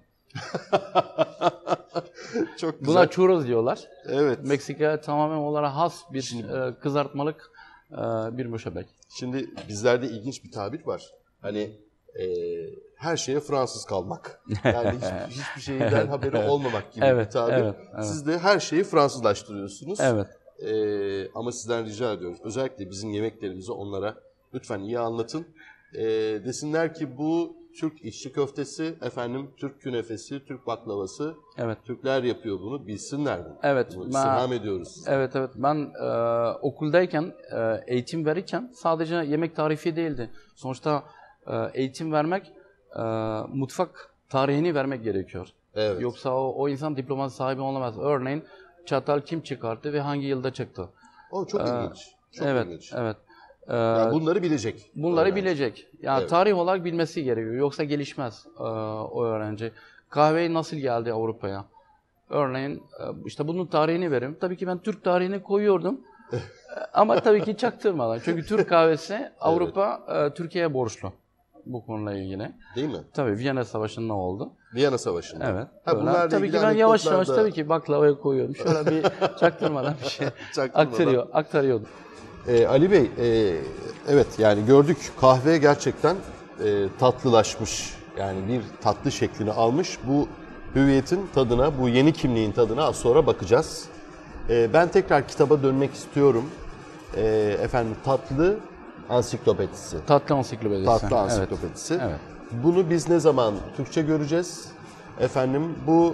Çok güzel. Buna churros diyorlar. Evet. Meksika'ya tamamen olarak has bir kızartmalık bir müşebbek. Şimdi bizlerde ilginç bir tabir var. Hani her şeye Fransız kalmak. Yani hiçbir şeyden haberi olmamak gibi bir tabir. Evet. Siz de her şeyi Fransızlaştırıyorsunuz. Evet. Ama sizden rica ediyoruz. Özellikle bizim yemeklerimizi onlara lütfen iyi anlatın. Desinler ki bu Türk içli köftesi, efendim Türk künefesi, Türk baklavası. Evet. Türkler yapıyor bunu. Bilsinler bunu. Evet. Bunu istirham ediyoruz size. Evet. Ben okuldayken eğitim verirken sadece yemek tarifi değildi. Sonuçta eğitim vermek mutfak tarihini vermek gerekiyor. Evet. Yoksa o insan diploması sahibi olamaz. Örneğin çatal kim çıkarttı ve hangi yılda çıktı? O çok ilginç. Çok ilginç. Evet. Yani bunları bilecek. Bunları öğrenci. bilecek. Yani Evet. tarih olarak bilmesi gerekiyor. Yoksa gelişmez o öğrenci. Kahve nasıl geldi Avrupa'ya? Örneğin işte bunun tarihini veririm. Tabii ki ben Türk tarihini koyuyordum. Ama tabii ki çaktırmadan. Çünkü Türk kahvesi Avrupa Türkiye'ye borçlu bu konuyla ilgili. Değil mi? Tabii Viyana Savaşı'nda oldu. Viyana Savaşı'nda. Evet. Ha, bunlarla tabii ki ilgili ben yavaş yavaş anekdotlar da- tabii ki baklavaya koyuyorum. Şöyle bir çaktırmadan bir şey Çaktırmadan. aktarıyordum. Ali Bey, evet yani gördük kahve gerçekten tatlılaşmış. Yani bir tatlı şeklini almış. Bu hüviyetin tadına, bu yeni kimliğin tadına az sonra bakacağız. Ben tekrar kitaba dönmek istiyorum. Efendim tatlı ansiklopedisi. Tatlı ansiklopedisi. Tatlı ansiklopedisi. Evet. Bunu biz ne zaman Türkçe göreceğiz? Efendim bu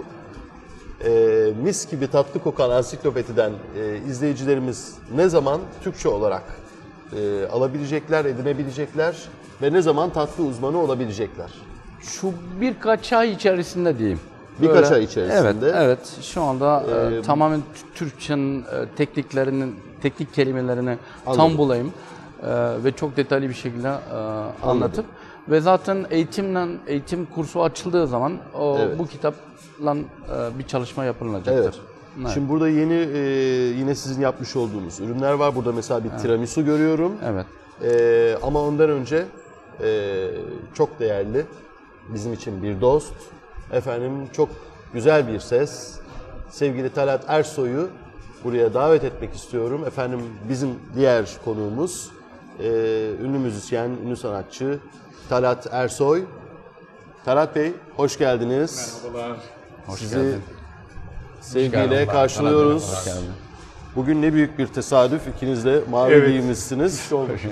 mis gibi tatlı kokan ansiklopediden izleyicilerimiz ne zaman Türkçe olarak alabilecekler, edinebilecekler ve ne zaman tatlı uzmanı olabilecekler? Şu birkaç ay içerisinde diyeyim. Birkaç ay içerisinde. Evet. Şu anda tamamen Türkçenin teknik kelimelerini Anladım. tam bulayım ve çok detaylı bir şekilde anlatıp ve zaten eğitim kursu açıldığı zaman Evet. bu kitapla bir çalışma yapılacaktır. Evet. Şimdi burada yine sizin yapmış olduğunuz ürünler var. Burada mesela bir tiramisu görüyorum. Evet. Ama ondan önce çok değerli, bizim için bir dost, efendim çok güzel bir ses, sevgili Talat Ersoy'u buraya davet etmek istiyorum. Efendim bizim diğer konuğumuz, ünlü müzisyen, ünlü sanatçı Talat Ersoy. Talat Bey, hoş geldiniz. Merhabalar. Sizi sevgiyle karşılıyoruz. Hoş geldin. Bugün ne büyük bir tesadüf. İkiniz de mavi Evet. giymişsiniz. İşte olmuşuz.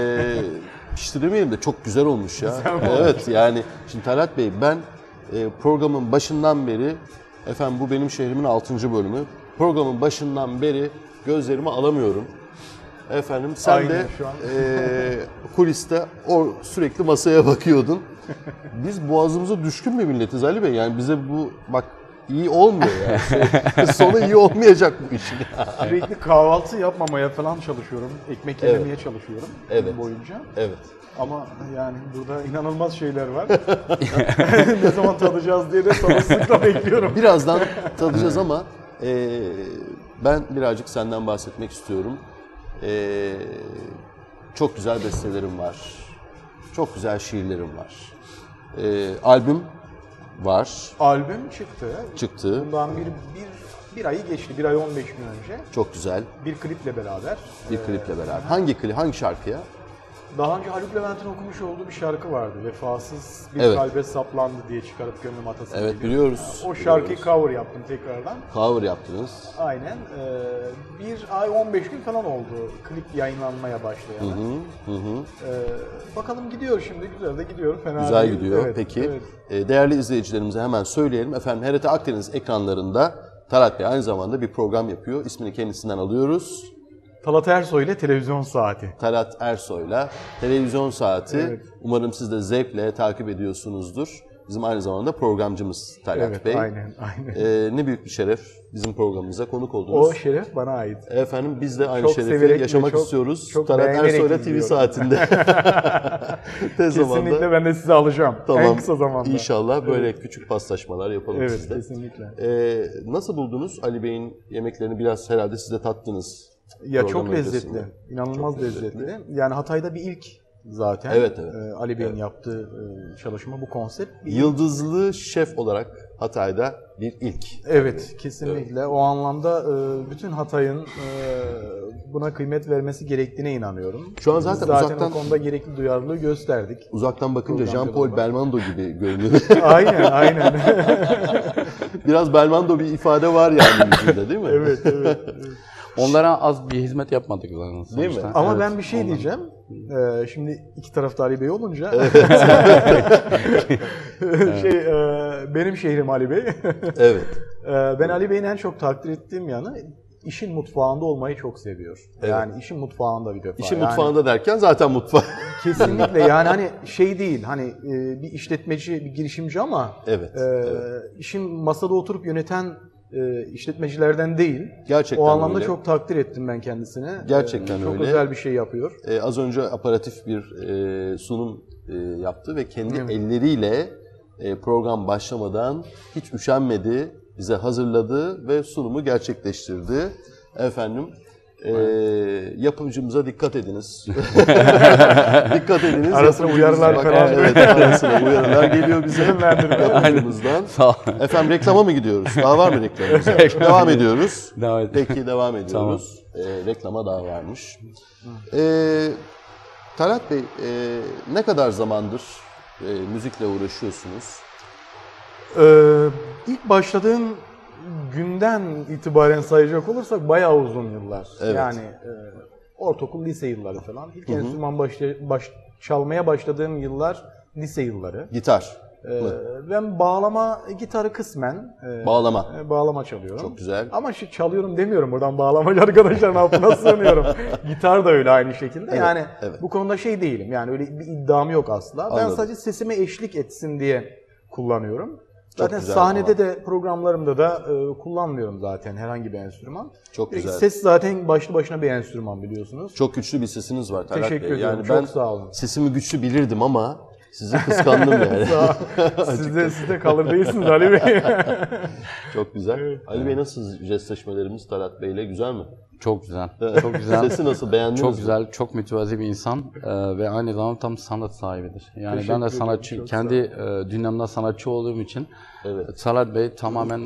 İşte demeyelim de çok güzel olmuş ya. Evet yani şimdi Talat Bey ben programın başından beri efendim bu benim şehrimin 6. bölümü. Programın başından beri gözlerimi alamıyorum. Efendim sen Aynen de şu an. kuliste sürekli masaya bakıyordun. Biz boğazımıza düşkün bir milletiz Ali Bey. Yani bize bu bak iyi olmuyor yani. Sonu iyi olmayacak bu işin. Sürekli kahvaltı yapmamaya falan çalışıyorum. Ekmek yememeye çalışıyorum Evet. gün boyunca. Evet. Ama yani burada inanılmaz şeyler var. Ne zaman tadacağız diye de sabırsızlıkla bekliyorum. Birazdan tadacağız ama ben birazcık senden bahsetmek istiyorum. Çok güzel bestelerim var. Çok güzel şiirlerim var. Albüm var, Albüm çıktı. çıktı. Bundan bir ayı geçti. Bir ay 15 gün önce. Çok güzel Bir kliple beraber. bir kliple beraber. Hangi klip, hangi şarkıya? Daha önce Haluk Levent'in okumuş olduğu bir şarkı vardı. Vefasız bir Evet. kalbe saplandı diye çıkarıp gönlüm atasını Evet biliyor. biliyoruz. O şarkıyı biliyoruz. cover yaptım tekrardan. Cover yaptınız. Aynen. Bir ay 15 gün falan oldu klip yayınlanmaya başlayalı. Bakalım gidiyor şimdi. Güzel de gidiyor. Fena Güzel değil. gidiyor. Evet, Peki. evet. Değerli izleyicilerimize hemen söyleyelim. Efendim HRT Akdeniz ekranlarında Talat Bey aynı zamanda bir program yapıyor. İsmini kendisinden alıyoruz. Talat Ersoy ile Televizyon Saati. Talat Ersoy'la Televizyon Saati. Evet. Umarım siz de zevkle takip ediyorsunuzdur. bizim aynı zamanda programcımız Talat Evet, Bey. aynen. aynen. Ne büyük bir şeref bizim programımıza konuk oldunuz. O şeref bana ait. Efendim biz de aynı Çok şerefi severek ve yaşamak çok- istiyoruz. çok Talat beğenerek Ersoy'la TV izliyorum. saatinde. Tez Kesinlikle zamanda. ben de sizi alacağım. Tamam. En kısa zamanda. İnşallah böyle küçük paslaşmalar yapalım Evet, sizde. kesinlikle. Nasıl buldunuz Ali Bey'in yemeklerini? Biraz herhalde siz de tattınız. Ya program çok lezzetli. öncesinde. İnanılmaz Çok lezzetli. Yani Hatay'da bir ilk zaten. Evet, evet. Ali Bey'in yaptığı çalışma, bu konsept. Bir ilk. Yıldızlı şef olarak Hatay'da bir ilk. Evet, kesinlikle. O anlamda bütün Hatay'ın buna kıymet vermesi gerektiğine inanıyorum. Şu an Biz zaten zaten uzaktan- o konuda gerekli duyarlılığı gösterdik. Uzaktan bakınca Programcı Jean-Paul olarak. Belmondo gibi görünüyor. Aynen, aynen. Biraz Belmondo bir ifade var yani yüzünde değil mi? evet, evet. Onlara az bir hizmet yapmadık zaten. Değil mi? sonuçta. Ama Evet, ben bir şey ondan. diyeceğim. Şimdi iki tarafta Ali Bey olunca benim şehrim Ali Bey. Evet. Ben Ali Bey'in en çok takdir ettiğim yanı işin mutfağında olmayı çok seviyor. Evet. Yani işin mutfağında bir defa. İşin Yani mutfağında derken zaten mutfağı. kesinlikle yani hani şey değil hani bir işletmeci, bir girişimci ama Evet, işin masada oturup yöneten işletmecilerden değil. Gerçekten O anlamda öyle. çok takdir ettim ben kendisine. Gerçekten çok öyle. özel bir şey yapıyor. Az önce aparatif bir sunum yaptı ve kendi Evet. elleriyle program başlamadan hiç üşenmedi, bize hazırladı ve sunumu gerçekleştirdi. Efendim, yapımcımıza dikkat ediniz. Dikkat ediniz. Ara sıra Yapımcımız uyarılar bak- falan. Evet, ara sıra uyarılar geliyor bize. Yönlendirme. Yapımcımızdan. Sağ ol. Efendim reklama mı gidiyoruz? Daha var mı reklamımız? Devam ediyoruz. Devam et. Peki devam ediyoruz. Reklama daha varmış. Talat Bey, ne kadar zamandır müzikle uğraşıyorsunuz? İlk başladığım günden itibaren sayacak olursak bayağı uzun yıllar. Evet. Yani ortaokul, lise yılları falan. İlk enstrüman çalmaya başladığım yıllar lise yılları. Gitar. Ben bağlama, gitarı kısmen Bağlama. Bağlama çalıyorum. Çok güzel. Ama çalıyorum demiyorum buradan bağlamacı arkadaşların altına sığınıyorum. Gitar da öyle aynı şekilde. Evet, Yani evet. bu konuda şey değilim. Yani öyle bir iddiam yok asla. Ben Anladım. sadece sesime eşlik etsin diye kullanıyorum. Zaten güzel sahnede ama. de programlarımda da kullanmıyorum zaten herhangi bir enstrüman. Çok Direkt güzel. Ses zaten başlı başına bir enstrüman biliyorsunuz. Çok güçlü bir sesiniz var Talat Teşekkür Bey. ediyorum. Yani Çok ben sağ olun. sesimi güçlü bilirdim ama sizi kıskandım yani. Siz de kalır değilsiniz Ali Bey. Çok güzel. Ali Bey nasıl jestleşmelerimiz Talat Bey'le güzel mi? Çok güzel. Çok güzel. Sesi nasıl, beğendiniz Çok mi? güzel, çok mütevazi bir insan ve aynı zamanda tam sanat sahibidir. Yani Teşekkür ben de ederim, sanatçı, çok kendi dünyamda sanatçı olduğum için Evet. Talat Bey tamamen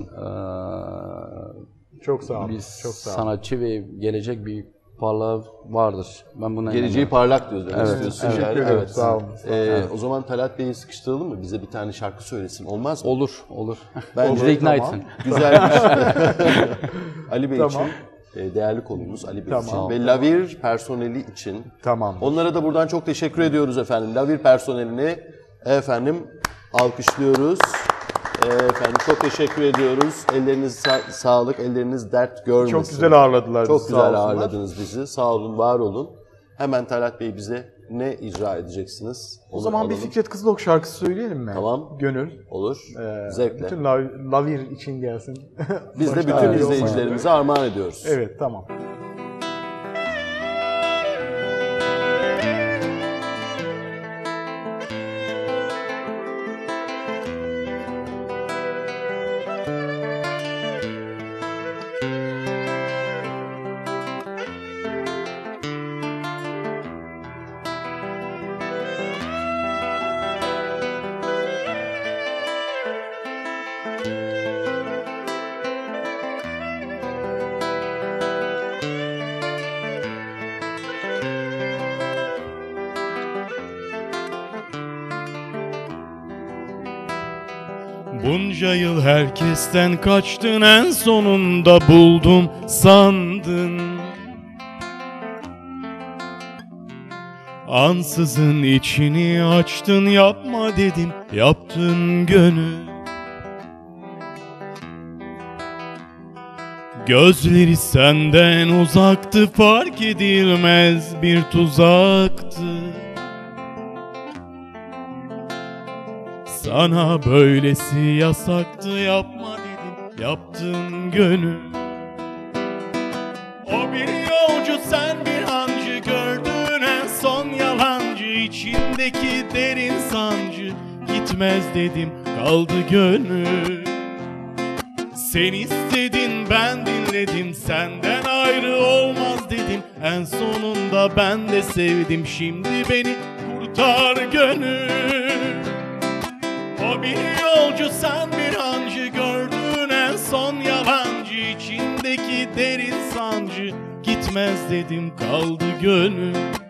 Çok sağ olun. bir Çok sağ olun. sanatçı ve gelecek bir parlağı vardır. Ben buna Geleceği inanıyorum. parlak diyoruz demek Evet, istiyorsun evet. yani. Teşekkür ederim, sağ olun. O zaman Talat Bey'i sıkıştıralım mı? Bize bir tane şarkı söylesin. Olmaz mı? Olur, olur. Bence Bizi ikna tamam. etsin. Güzelmiş. Ali Bey Tamam. için, değerli konuğumuz Ali Bey Tamam. için ve Lavir personeli için. Tamam. Onlara da buradan çok teşekkür ediyoruz efendim. Lavir personelini efendim alkışlıyoruz. Efendim çok teşekkür ediyoruz. Elleriniz sağlık, elleriniz dert görmesin. Çok güzel ağırladılar Çok bizi, güzel sağ olsunlar. ağırladınız bizi. Sağ olun, var olun. Hemen Talat Bey bize ne icra edeceksiniz? O zaman bir Fikret Kızılok şarkısı söyleyelim mi? Tamam. Gönül. Olur. Zevkle. Bütün Lavir için gelsin. Biz de Başta bütün Ali olmak izleyicilerimize armağan ediyoruz. üzere. Evet, tamam. Bunca yıl herkesten kaçtın, en sonunda buldum sandın. Ansızın içini açtın, yapma dedim, yaptın gönül. Gözleri senden uzaktı, fark edilmez bir tuzaktı. Sana böylesi yasaktı, yapma dedim, yaptın gönül. O bir yolcu, sen bir hancı, gördüğün en son yalancı. İçindeki derin sancı, gitmez dedim, kaldı gönül. Sen istedin, ben dinledim, senden ayrı olmaz dedim. En sonunda ben de sevdim, şimdi beni kurtar gönül. O bir yolcu, sen bir hancı, gördüğün en son yalancı. İçindeki derin sancı, gitmez dedim, kaldı gönül.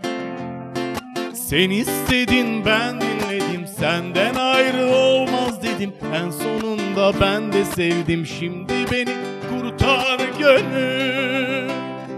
Sen istedin, ben dinledim, senden ayrı olmaz dedim. En sonunda ben de sevdim, şimdi beni kurtar gönül.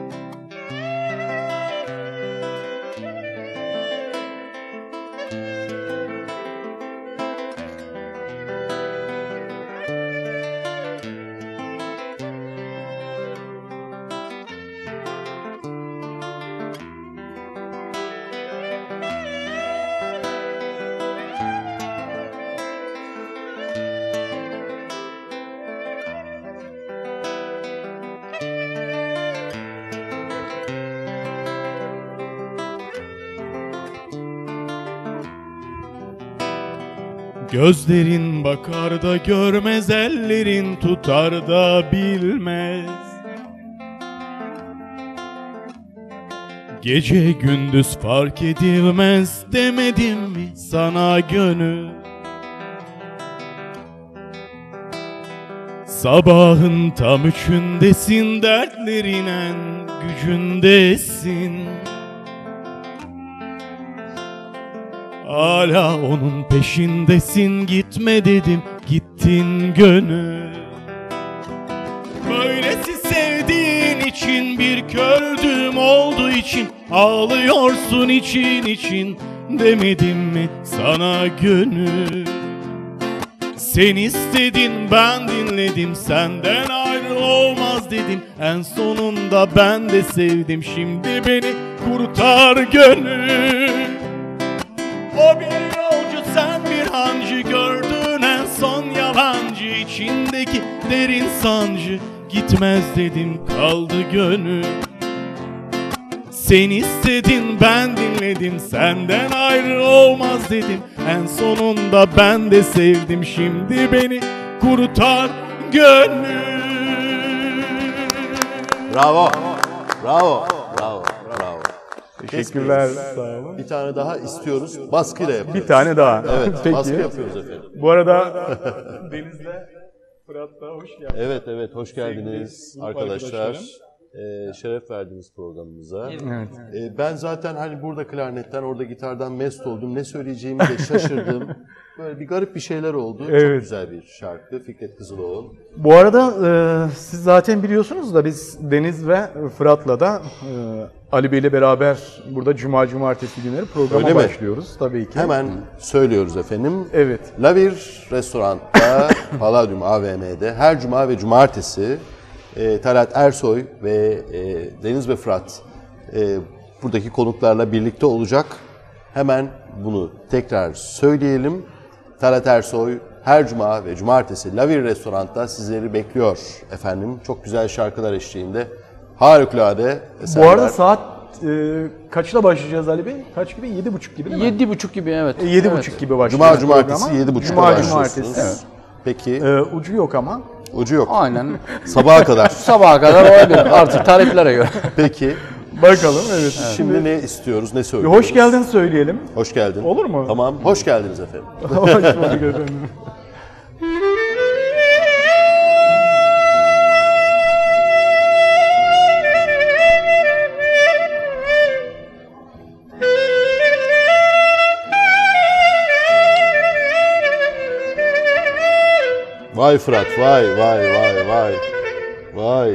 Gözlerin bakar da görmez, ellerin tutar da bilmez. Gece gündüz fark edilmez demedim mi sana gönül? Sabahın tam üçündesin, dertlerin en gücündesin. Hala onun peşindesin, gitme dedim, gittin gönül. Böylesi sevdiğin için, bir kördüğüm olduğu için ağlıyorsun için için, demedim mi sana gönül? Sen istedin, ben dinledim, senden ayrı olmaz dedim. En sonunda ben de sevdim, şimdi beni kurtar gönül. O bir yolcu, sen bir hancı, gördüğün en son yalancı. İçindeki derin sancı, gitmez dedim, kaldı gönül. Sen istedin, ben dinledim, senden ayrı olmaz dedim. En sonunda ben de sevdim, şimdi beni kurtar gönül. Bravo. Bravo. Bravo. Bravo. Teşekkürler. Sağ olun. Bir tane daha istiyoruz. Baskıyla yapıyoruz. Bir tane daha. Evet, Peki. baskı yapıyoruz efendim. Bu arada Deniz'le Fırat da hoş geldiniz. Evet, evet. Hoş geldiniz Sevgili arkadaşlar. arkadaşlarım. Şeref verdiniz programımıza. Evet. Ben zaten hani burada klarnetten, orada gitardan mest oldum. Ne söyleyeceğimi de şaşırdım. Böyle bir garip bir şeyler oldu. Çok Evet. güzel bir şarkı. Fikret Kızıloğlu. Bu arada siz zaten biliyorsunuz da biz Deniz ve Fırat'la da Ali Bey'le beraber burada cumartesi günleri programa Öyle mi? başlıyoruz tabii ki. Hemen söylüyoruz efendim. Evet. Lavir Restoran'da, Palladium AVM'de her cuma ve cumartesi Talat Ersoy ve Deniz ve Fırat buradaki konuklarla birlikte olacak. Hemen bunu tekrar söyleyelim. Talat Ersoy her cuma ve cumartesi Lavir Restoran'da sizleri bekliyor efendim. Çok güzel şarkılar eşliğinde. Harikulade eserler. Bu arada saat kaçta başlayacağız Ali Bey? Kaç gibi? 7.30 gibi değil mi? 7.30 gibi evet. 7.30 Evet. gibi başlıyoruz Cumartesi programa. 7.30'da Cuma başlıyorsunuz. cumartesi. Evet. Peki Ucu yok ama. ucu yok. Aynen. Sabaha kadar. Sabaha kadar olabilir artık tariflere göre. Peki Bakalım evet. şimdi ne istiyoruz, ne söylüyoruz? Hoş geldin söyleyelim. Hoş geldin. Olur mu? Tamam. Hoş geldiniz efendim. Hoş bulduk efendim. Vay Fırat, vay vay vay vay. Vay.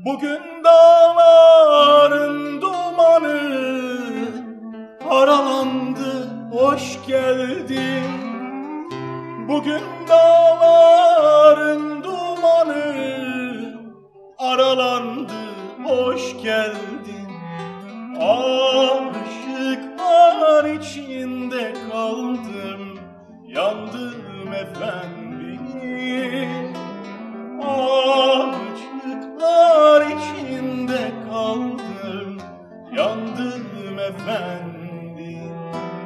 Bugün dağların dumanı aralandı, hoş geldin. Bugün dağların dumanı aralandı, hoş geldin. Aşıklar içinde kaldım, yandım efendim. Aşıklar içinde kaldım, yandım efendim.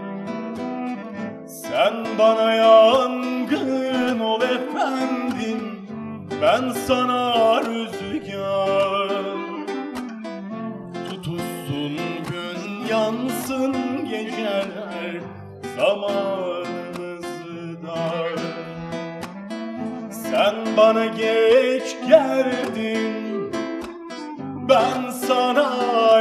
Sen bana yangın ol efendim, ben sana rüzgar. Tutuşsun gün, yansın geceler, zamanımız dar. Sen bana geç geldin, ben sana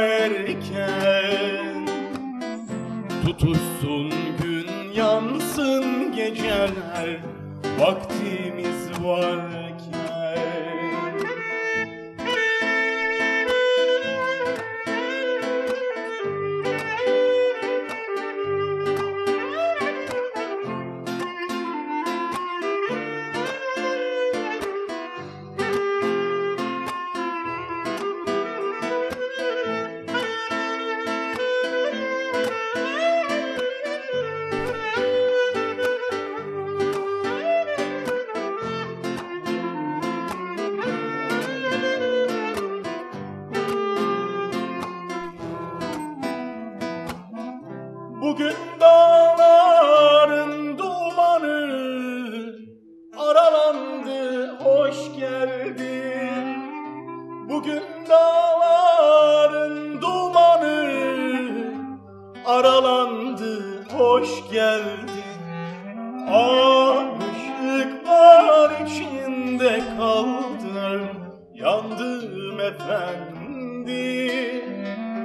erken. Tutuşsun gün, yansın geceler, vaktimiz varken. Bugün dağların dumanı aralandı, hoş geldin. Bugün dağların dumanı aralandı, hoş geldin. Aşıklar içinde kaldım, yandım efendim.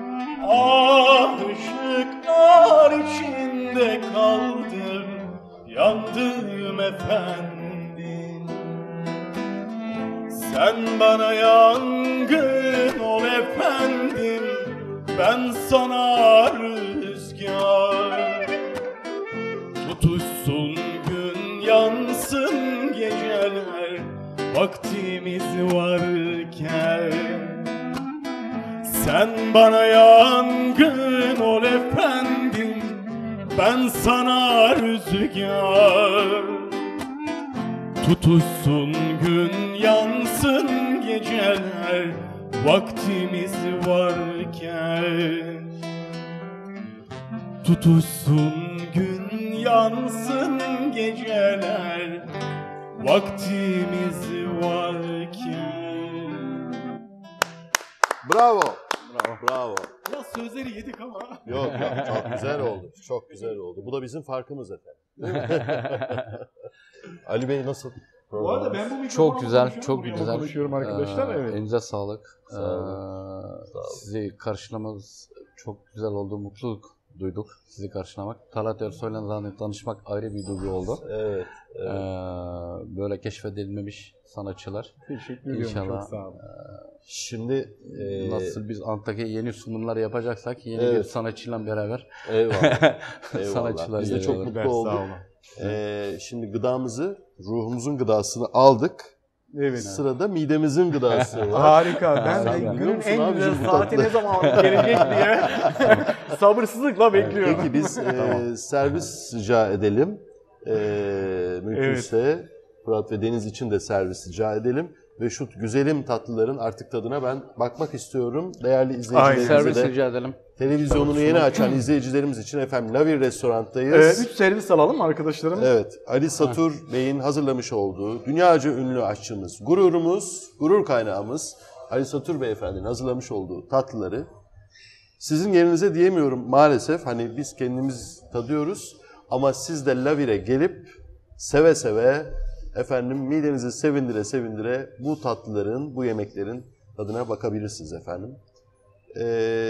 Aşıklar içinde kaldım, yandım efendim. Sen bana yangın ol efendim, ben sana rüzgar. Tutuşsun gün, yansın geceler, vaktimiz varken. Sen bana yangın ol efendim, ben sana rüzgar. Tutuşsun gün, yansın geceler, vaktimiz varken. Tutuşsun gün, yansın geceler, vaktimiz varken. Bravo. Bravo. Ya sözleri yedik ama. Yok çok güzel oldu. Çok güzel oldu. Bu da bizim farkımız efendim. Değil mi? Ali Bey nasıl? Bu arada ben bu mikrofonu Çok güzel, konuşuyorum çok buraya. güzel. Konuşuyorum arkadaşlar, evet. Elinize sağlık. Sağ olun. Sağ olun. Sizi karşılamamız çok güzel oldu, mutluluk duyduk sizi karşılamak. Talat Ersoy'la tanışmak ayrı bir duygu oldu. Evet. Böyle keşfedilmemiş sanatçılar. Teşekkür ediyorum. İnşallah. Çok sağ olun. Şimdi Nasıl biz Antakya yeni sunumlar yapacaksak yeni Evet. bir sanatçıyla beraber eyvallah. sanatçılar Biz de çok geliyorlar. mutlu olduk. Sağ olun. Şimdi gıdamızı, ruhumuzun gıdasını aldık. Evet. Sırada midemizin gıdası var. Harika. Ben Sen de biliyor günün musun en abi güzel bizim saati tatlı? ne zaman gelecek diye sabırsızlıkla bekliyorum. Peki biz servis rica edelim. Mümkünse Fırat ve Deniz için de servis rica edelim. Ve şu güzelim tatlıların artık tadına ben bakmak istiyorum. Değerli izleyicilerimize Servis de rica edelim. televizyonunu yeni açan izleyicilerimiz için efendim Lavir Restorant'tayız. 3 servis alalım arkadaşlarım. Evet, Ali Satur Bey'in hazırlamış olduğu dünyaca ünlü aşçımız, gururumuz, gurur kaynağımız Ali Satur Beyefendi'nin hazırlamış olduğu tatlıları sizin yerinize diyemiyorum maalesef. Hani biz kendimiz tadıyoruz ama siz de Lavir'e gelip seve seve efendim midenizi sevindire sevindire bu tatlıların, bu yemeklerin tadına bakabilirsiniz efendim.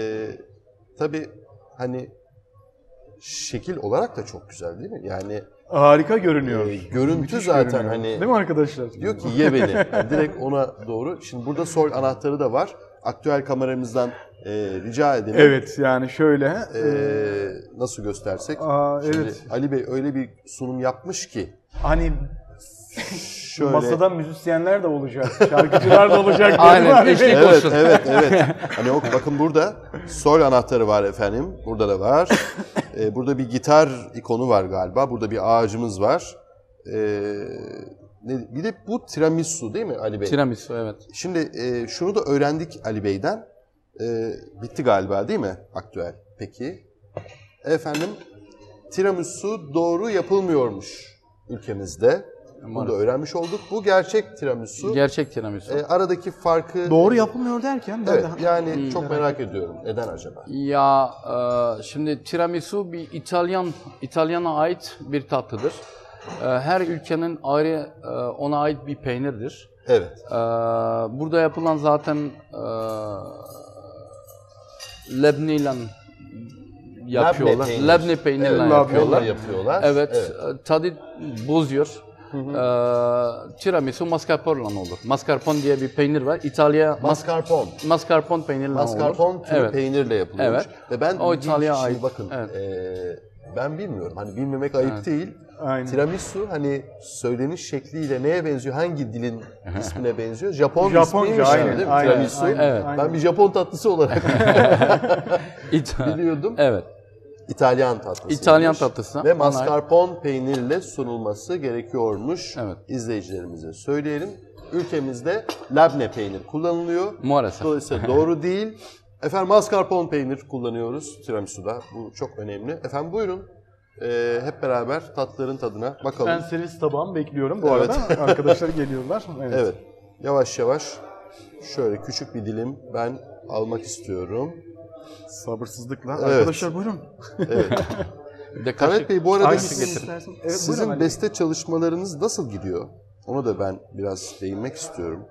Tabii hani şekil olarak da çok güzel değil mi? Yani Harika görünüyor. Görüntü Müthiş zaten görünüyor. hani Değil mi arkadaşlar? diyor ki ye beni. Yani direkt ona doğru. Şimdi burada sol anahtarı da var. Aktüel kameramızdan rica edelim. Evet yani şöyle. Nasıl göstersek. Evet. Şimdi Ali Bey öyle bir sunum yapmış ki. Hani Şöyle. masada müzisyenler de olacak, şarkıcılar da olacak. değil mi Aynen, Ali Bey? eşlik Evet, olsun. evet. Hani bakın burada sol anahtarı var efendim. Burada da var. Burada bir gitar ikonu var galiba. Burada bir ağacımız var. Bir de bu tiramisu değil mi Ali Bey? Tiramisu, evet. Şimdi şunu da öğrendik Ali Bey'den. Bitti galiba değil mi aktüel? Peki. Efendim tiramisu doğru yapılmıyormuş ülkemizde. Bunu da öğrenmiş olduk. Bu gerçek tiramisu. Gerçek tiramisu. Aradaki farkı... Doğru yapılmıyor derken ben Evet, de... yani çok merak ediyorum. Neden acaba? Ya şimdi tiramisu bir İtalyana ait bir tatlıdır. Her ülkenin ayrı ona ait bir peynirdir. Evet. Burada yapılan zaten lebniyle yapıyorlar. peynir. Lebni peynirle Evet, yapıyorlar. yapıyorlar. Evet, tadı bozuyor. Tiramisu mascarpone olur. Mascarpone diye bir peynir var. Mascarpone. Mascarpone peynirle olur. Mascarpone türü peynirle yapılıyormuş. Evet. Ve ben O İtalya'ya şimdi ait. bakın Evet. ben bilmiyorum. Hani bilmemek ayıp değil. Aynen. Tiramisu hani söyleniş şekliyle neye benziyor? Hangi dilin ismine benziyor? Japon Japonca, ismiymiş aynen, değil mi? aynen, Tiramisu. aynen, Evet. Ben bir Japon tatlısı olarak biliyordum. Evet. İtalyan tatlısı. İtalyan tatlısı. Ve mascarpone peynirle sunulması gerekiyormuş. Evet. İzleyicilerimize söyleyelim. Ülkemizde labne peynir kullanılıyor. Maalesef. Dolayısıyla doğru değil. Efendim mascarpone peynir kullanıyoruz tiramisu'da. Bu çok önemli. Efendim buyurun. Hep beraber tatlıların tadına bakalım. Ben servis tabağımı bekliyorum bu Evet. arada. Arkadaşlar geliyorlar. Evet. Evet. Yavaş yavaş şöyle küçük bir dilim ben almak istiyorum. Sabırsızlıkla. Evet. Arkadaşlar buyurun. Bir de kaşık. Kamet Bey bu arada Hangisini istersin? Evet, sizin buyurun Ali. beste çalışmalarınız nasıl gidiyor? Onu da ben biraz değinmek istiyorum.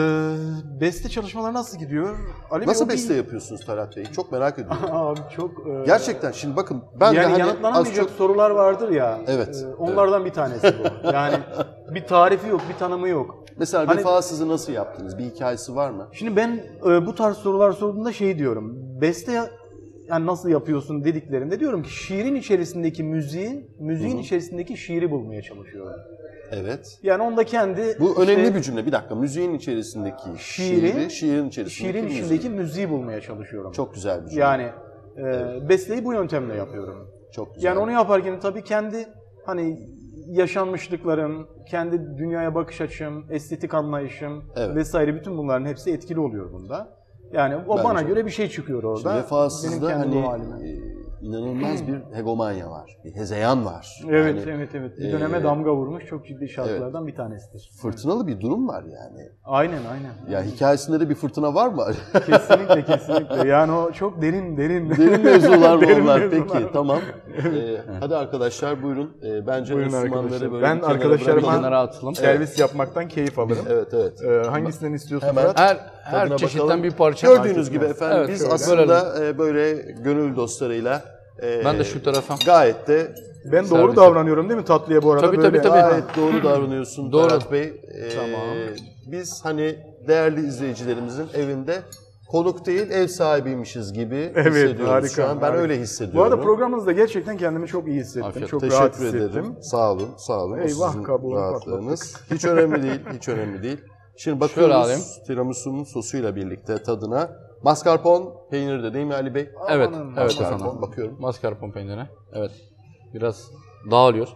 Beste çalışmaları nasıl gidiyor? Ali Bey, Nasıl o bir- beste yapıyorsunuz Talat Bey? Çok merak ediyorum. Abi çok... Gerçekten şimdi bakın ben de yani hani yanıtlanamayacak az çok... sorular vardır ya. Evet, Onlardan bir tanesi bu. Yani bir tarifi yok, bir tanımı yok. Mesela Hani- vefasızı nasıl yaptınız? Bir hikayesi var mı? Şimdi ben bu tarz sorular sorduğumda şey diyorum. Beste yani nasıl yapıyorsun dediklerinde diyorum ki şiirin içerisindeki müziğin içerisindeki şiiri bulmaya çalışıyorum. Evet. Yani onda kendi Bu önemli işte bir cümle. Bir dakika. Müziğin içerisindeki Şiiri, şiirin içerisindeki şiirin müziği. içindeki müziği bulmaya çalışıyorum. Çok güzel bir cümle. Yani besteyi bu yöntemle yapıyorum. Çok güzel. Yani onu yaparken tabii kendi hani yaşanmışlıklarım, kendi dünyaya bakış açım, estetik anlayışım Evet. vesaire bütün bunların hepsi etkili oluyor bunda. Yani o bana göre bir şey çıkıyor orada. Şimdi vefasızda Benim kendi hani ruh halime. inanılmaz bir hegemonya var. Bir hezeyan var. Evet, Yani evet. Bir döneme damga vurmuş çok ciddi şarkılardan bir tanesidir. fırtınalı bir durum var yani. Aynen. Ya hikayesinde de bir fırtına var mı? Kesinlikle. Yani o çok derin. Derin mevzular mı Derin onlar? mevzular. Peki tamam. Hadi arkadaşlar buyurun. Bence Buyurun enstrümanları arkadaşlar. böyle Ben bir kenara arkadaşlarıma- bırakalım. Kenara atalım. Servis yapmaktan keyif alırım. Evet. Hangisinden istiyorsun Hemen. Fırat? Her Tadına çeşitten bakalım. bir parça. Gördüğünüz gibi efendim Evet, biz şöyle. aslında böyle gönül dostlarıyla Ben de şu tarafa. gayet de Ben doğru Servis davranıyorum değil mi tatlıya bu arada? Tabii, Böyle- tabii. gayet doğru davranıyorsun Doğru. Ferhat Bey. Tamam. Biz hani değerli izleyicilerimizin evinde konuk değil ev sahibiymişiz gibi Evet, hissediyoruz harika, şu an. Ben harika. öyle Bu hissediyorum. arada programınızda gerçekten kendimi çok iyi hissettim. Afiyet. Çok rahat Teşekkür hissettim. ederim. Sağ olun. O Eyvah, sizin kabuğunu rahatlığınız. Hiç önemli değil. Şimdi Şöyle alayım. bakıyoruz tiramisu'nun sosuyla birlikte tadına. Mascarpone peyniri de değil mi Ali Bey? Evet, Amanın. evet Mascarpone, efendim. bakıyorum. Mascarpone peyniri. Evet. Biraz dağılıyor.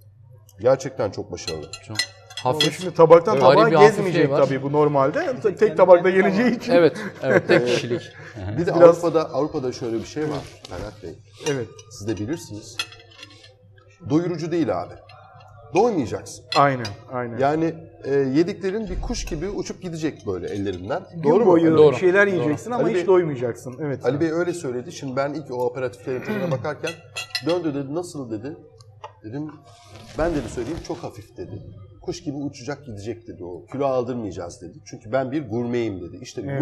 Gerçekten çok başarılı. Çok Ama hafif. şimdi tabaktan Evet. tabağa Ayrı bir hafif gezmeyecek şey var. tabii bu normalde. Tek tabakta yeneceği için. Evet, tek kişilik. Bir de Biraz- Avrupa'da şöyle bir şey var Ferhat Bey. Evet. Siz de bilirsiniz. Doyurucu değil abi. Doymayacaksın. Aynen. Yani yediklerin bir kuş gibi uçup gidecek böyle ellerinden. Gün Doğru mu? boyu Doğru. bir şeyler yiyeceksin ama Ali hiç Bey- doymayacaksın. Evet. Ali Bey öyle söyledi. Şimdi ben ilk o aperatiflerin tadına bakarken döndü dedi nasıl dedi. Dedim ben dedi söyleyeyim çok hafif dedi. Kuş gibi uçacak gidecek dedi o. Kilo aldırmayacağız dedi. Çünkü ben bir gurmeyim dedi. İşte bir Evet.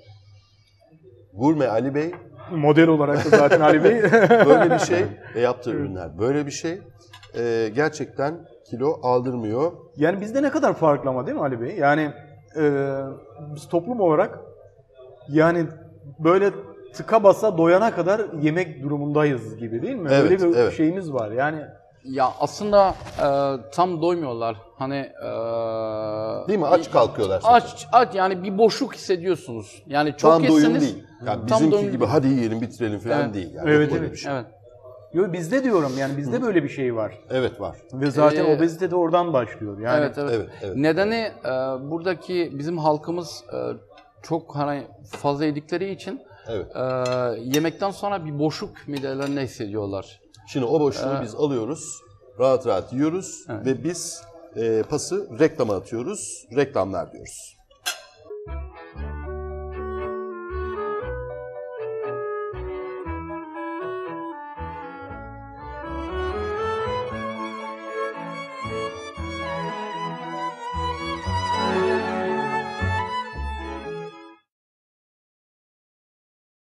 gurme Ali Bey Model olarak da zaten Ali Bey. böyle bir şey ve yaptığı ürünler böyle bir şey. gerçekten kilo aldırmıyor. Yani bizde ne kadar farklı ama değil mi Ali Bey? Yani biz toplum olarak yani böyle tıka basa doyana kadar yemek durumundayız gibi değil mi? Evet, Öyle bir evet. şeyimiz var. Yani Ya aslında tam doymuyorlar. Hani Değil mi? Aç kalkıyorlar. aç yani bir boşluk hissediyorsunuz. Yani çok Tam doyum yeseniz değil. Yani tam bizimki doyum gibi değil. hadi yiyelim bitirelim falan Evet. değil. Yani Evet, yok böyle evet. bir şey. Evet. yo, bizde diyorum yani bizde böyle bir şey var. Evet var. Ve zaten Ee, obezite de oradan başlıyor. Yani Evet, evet. Evet, evet. Nedeni buradaki bizim halkımız çok hani fazla yedikleri için Evet. yemekten sonra bir boşluk midelerinde hissediyorlar. Şimdi o boşluğu biz alıyoruz. Rahat rahat yiyoruz ve biz pası reklama atıyoruz. Reklamlar diyoruz.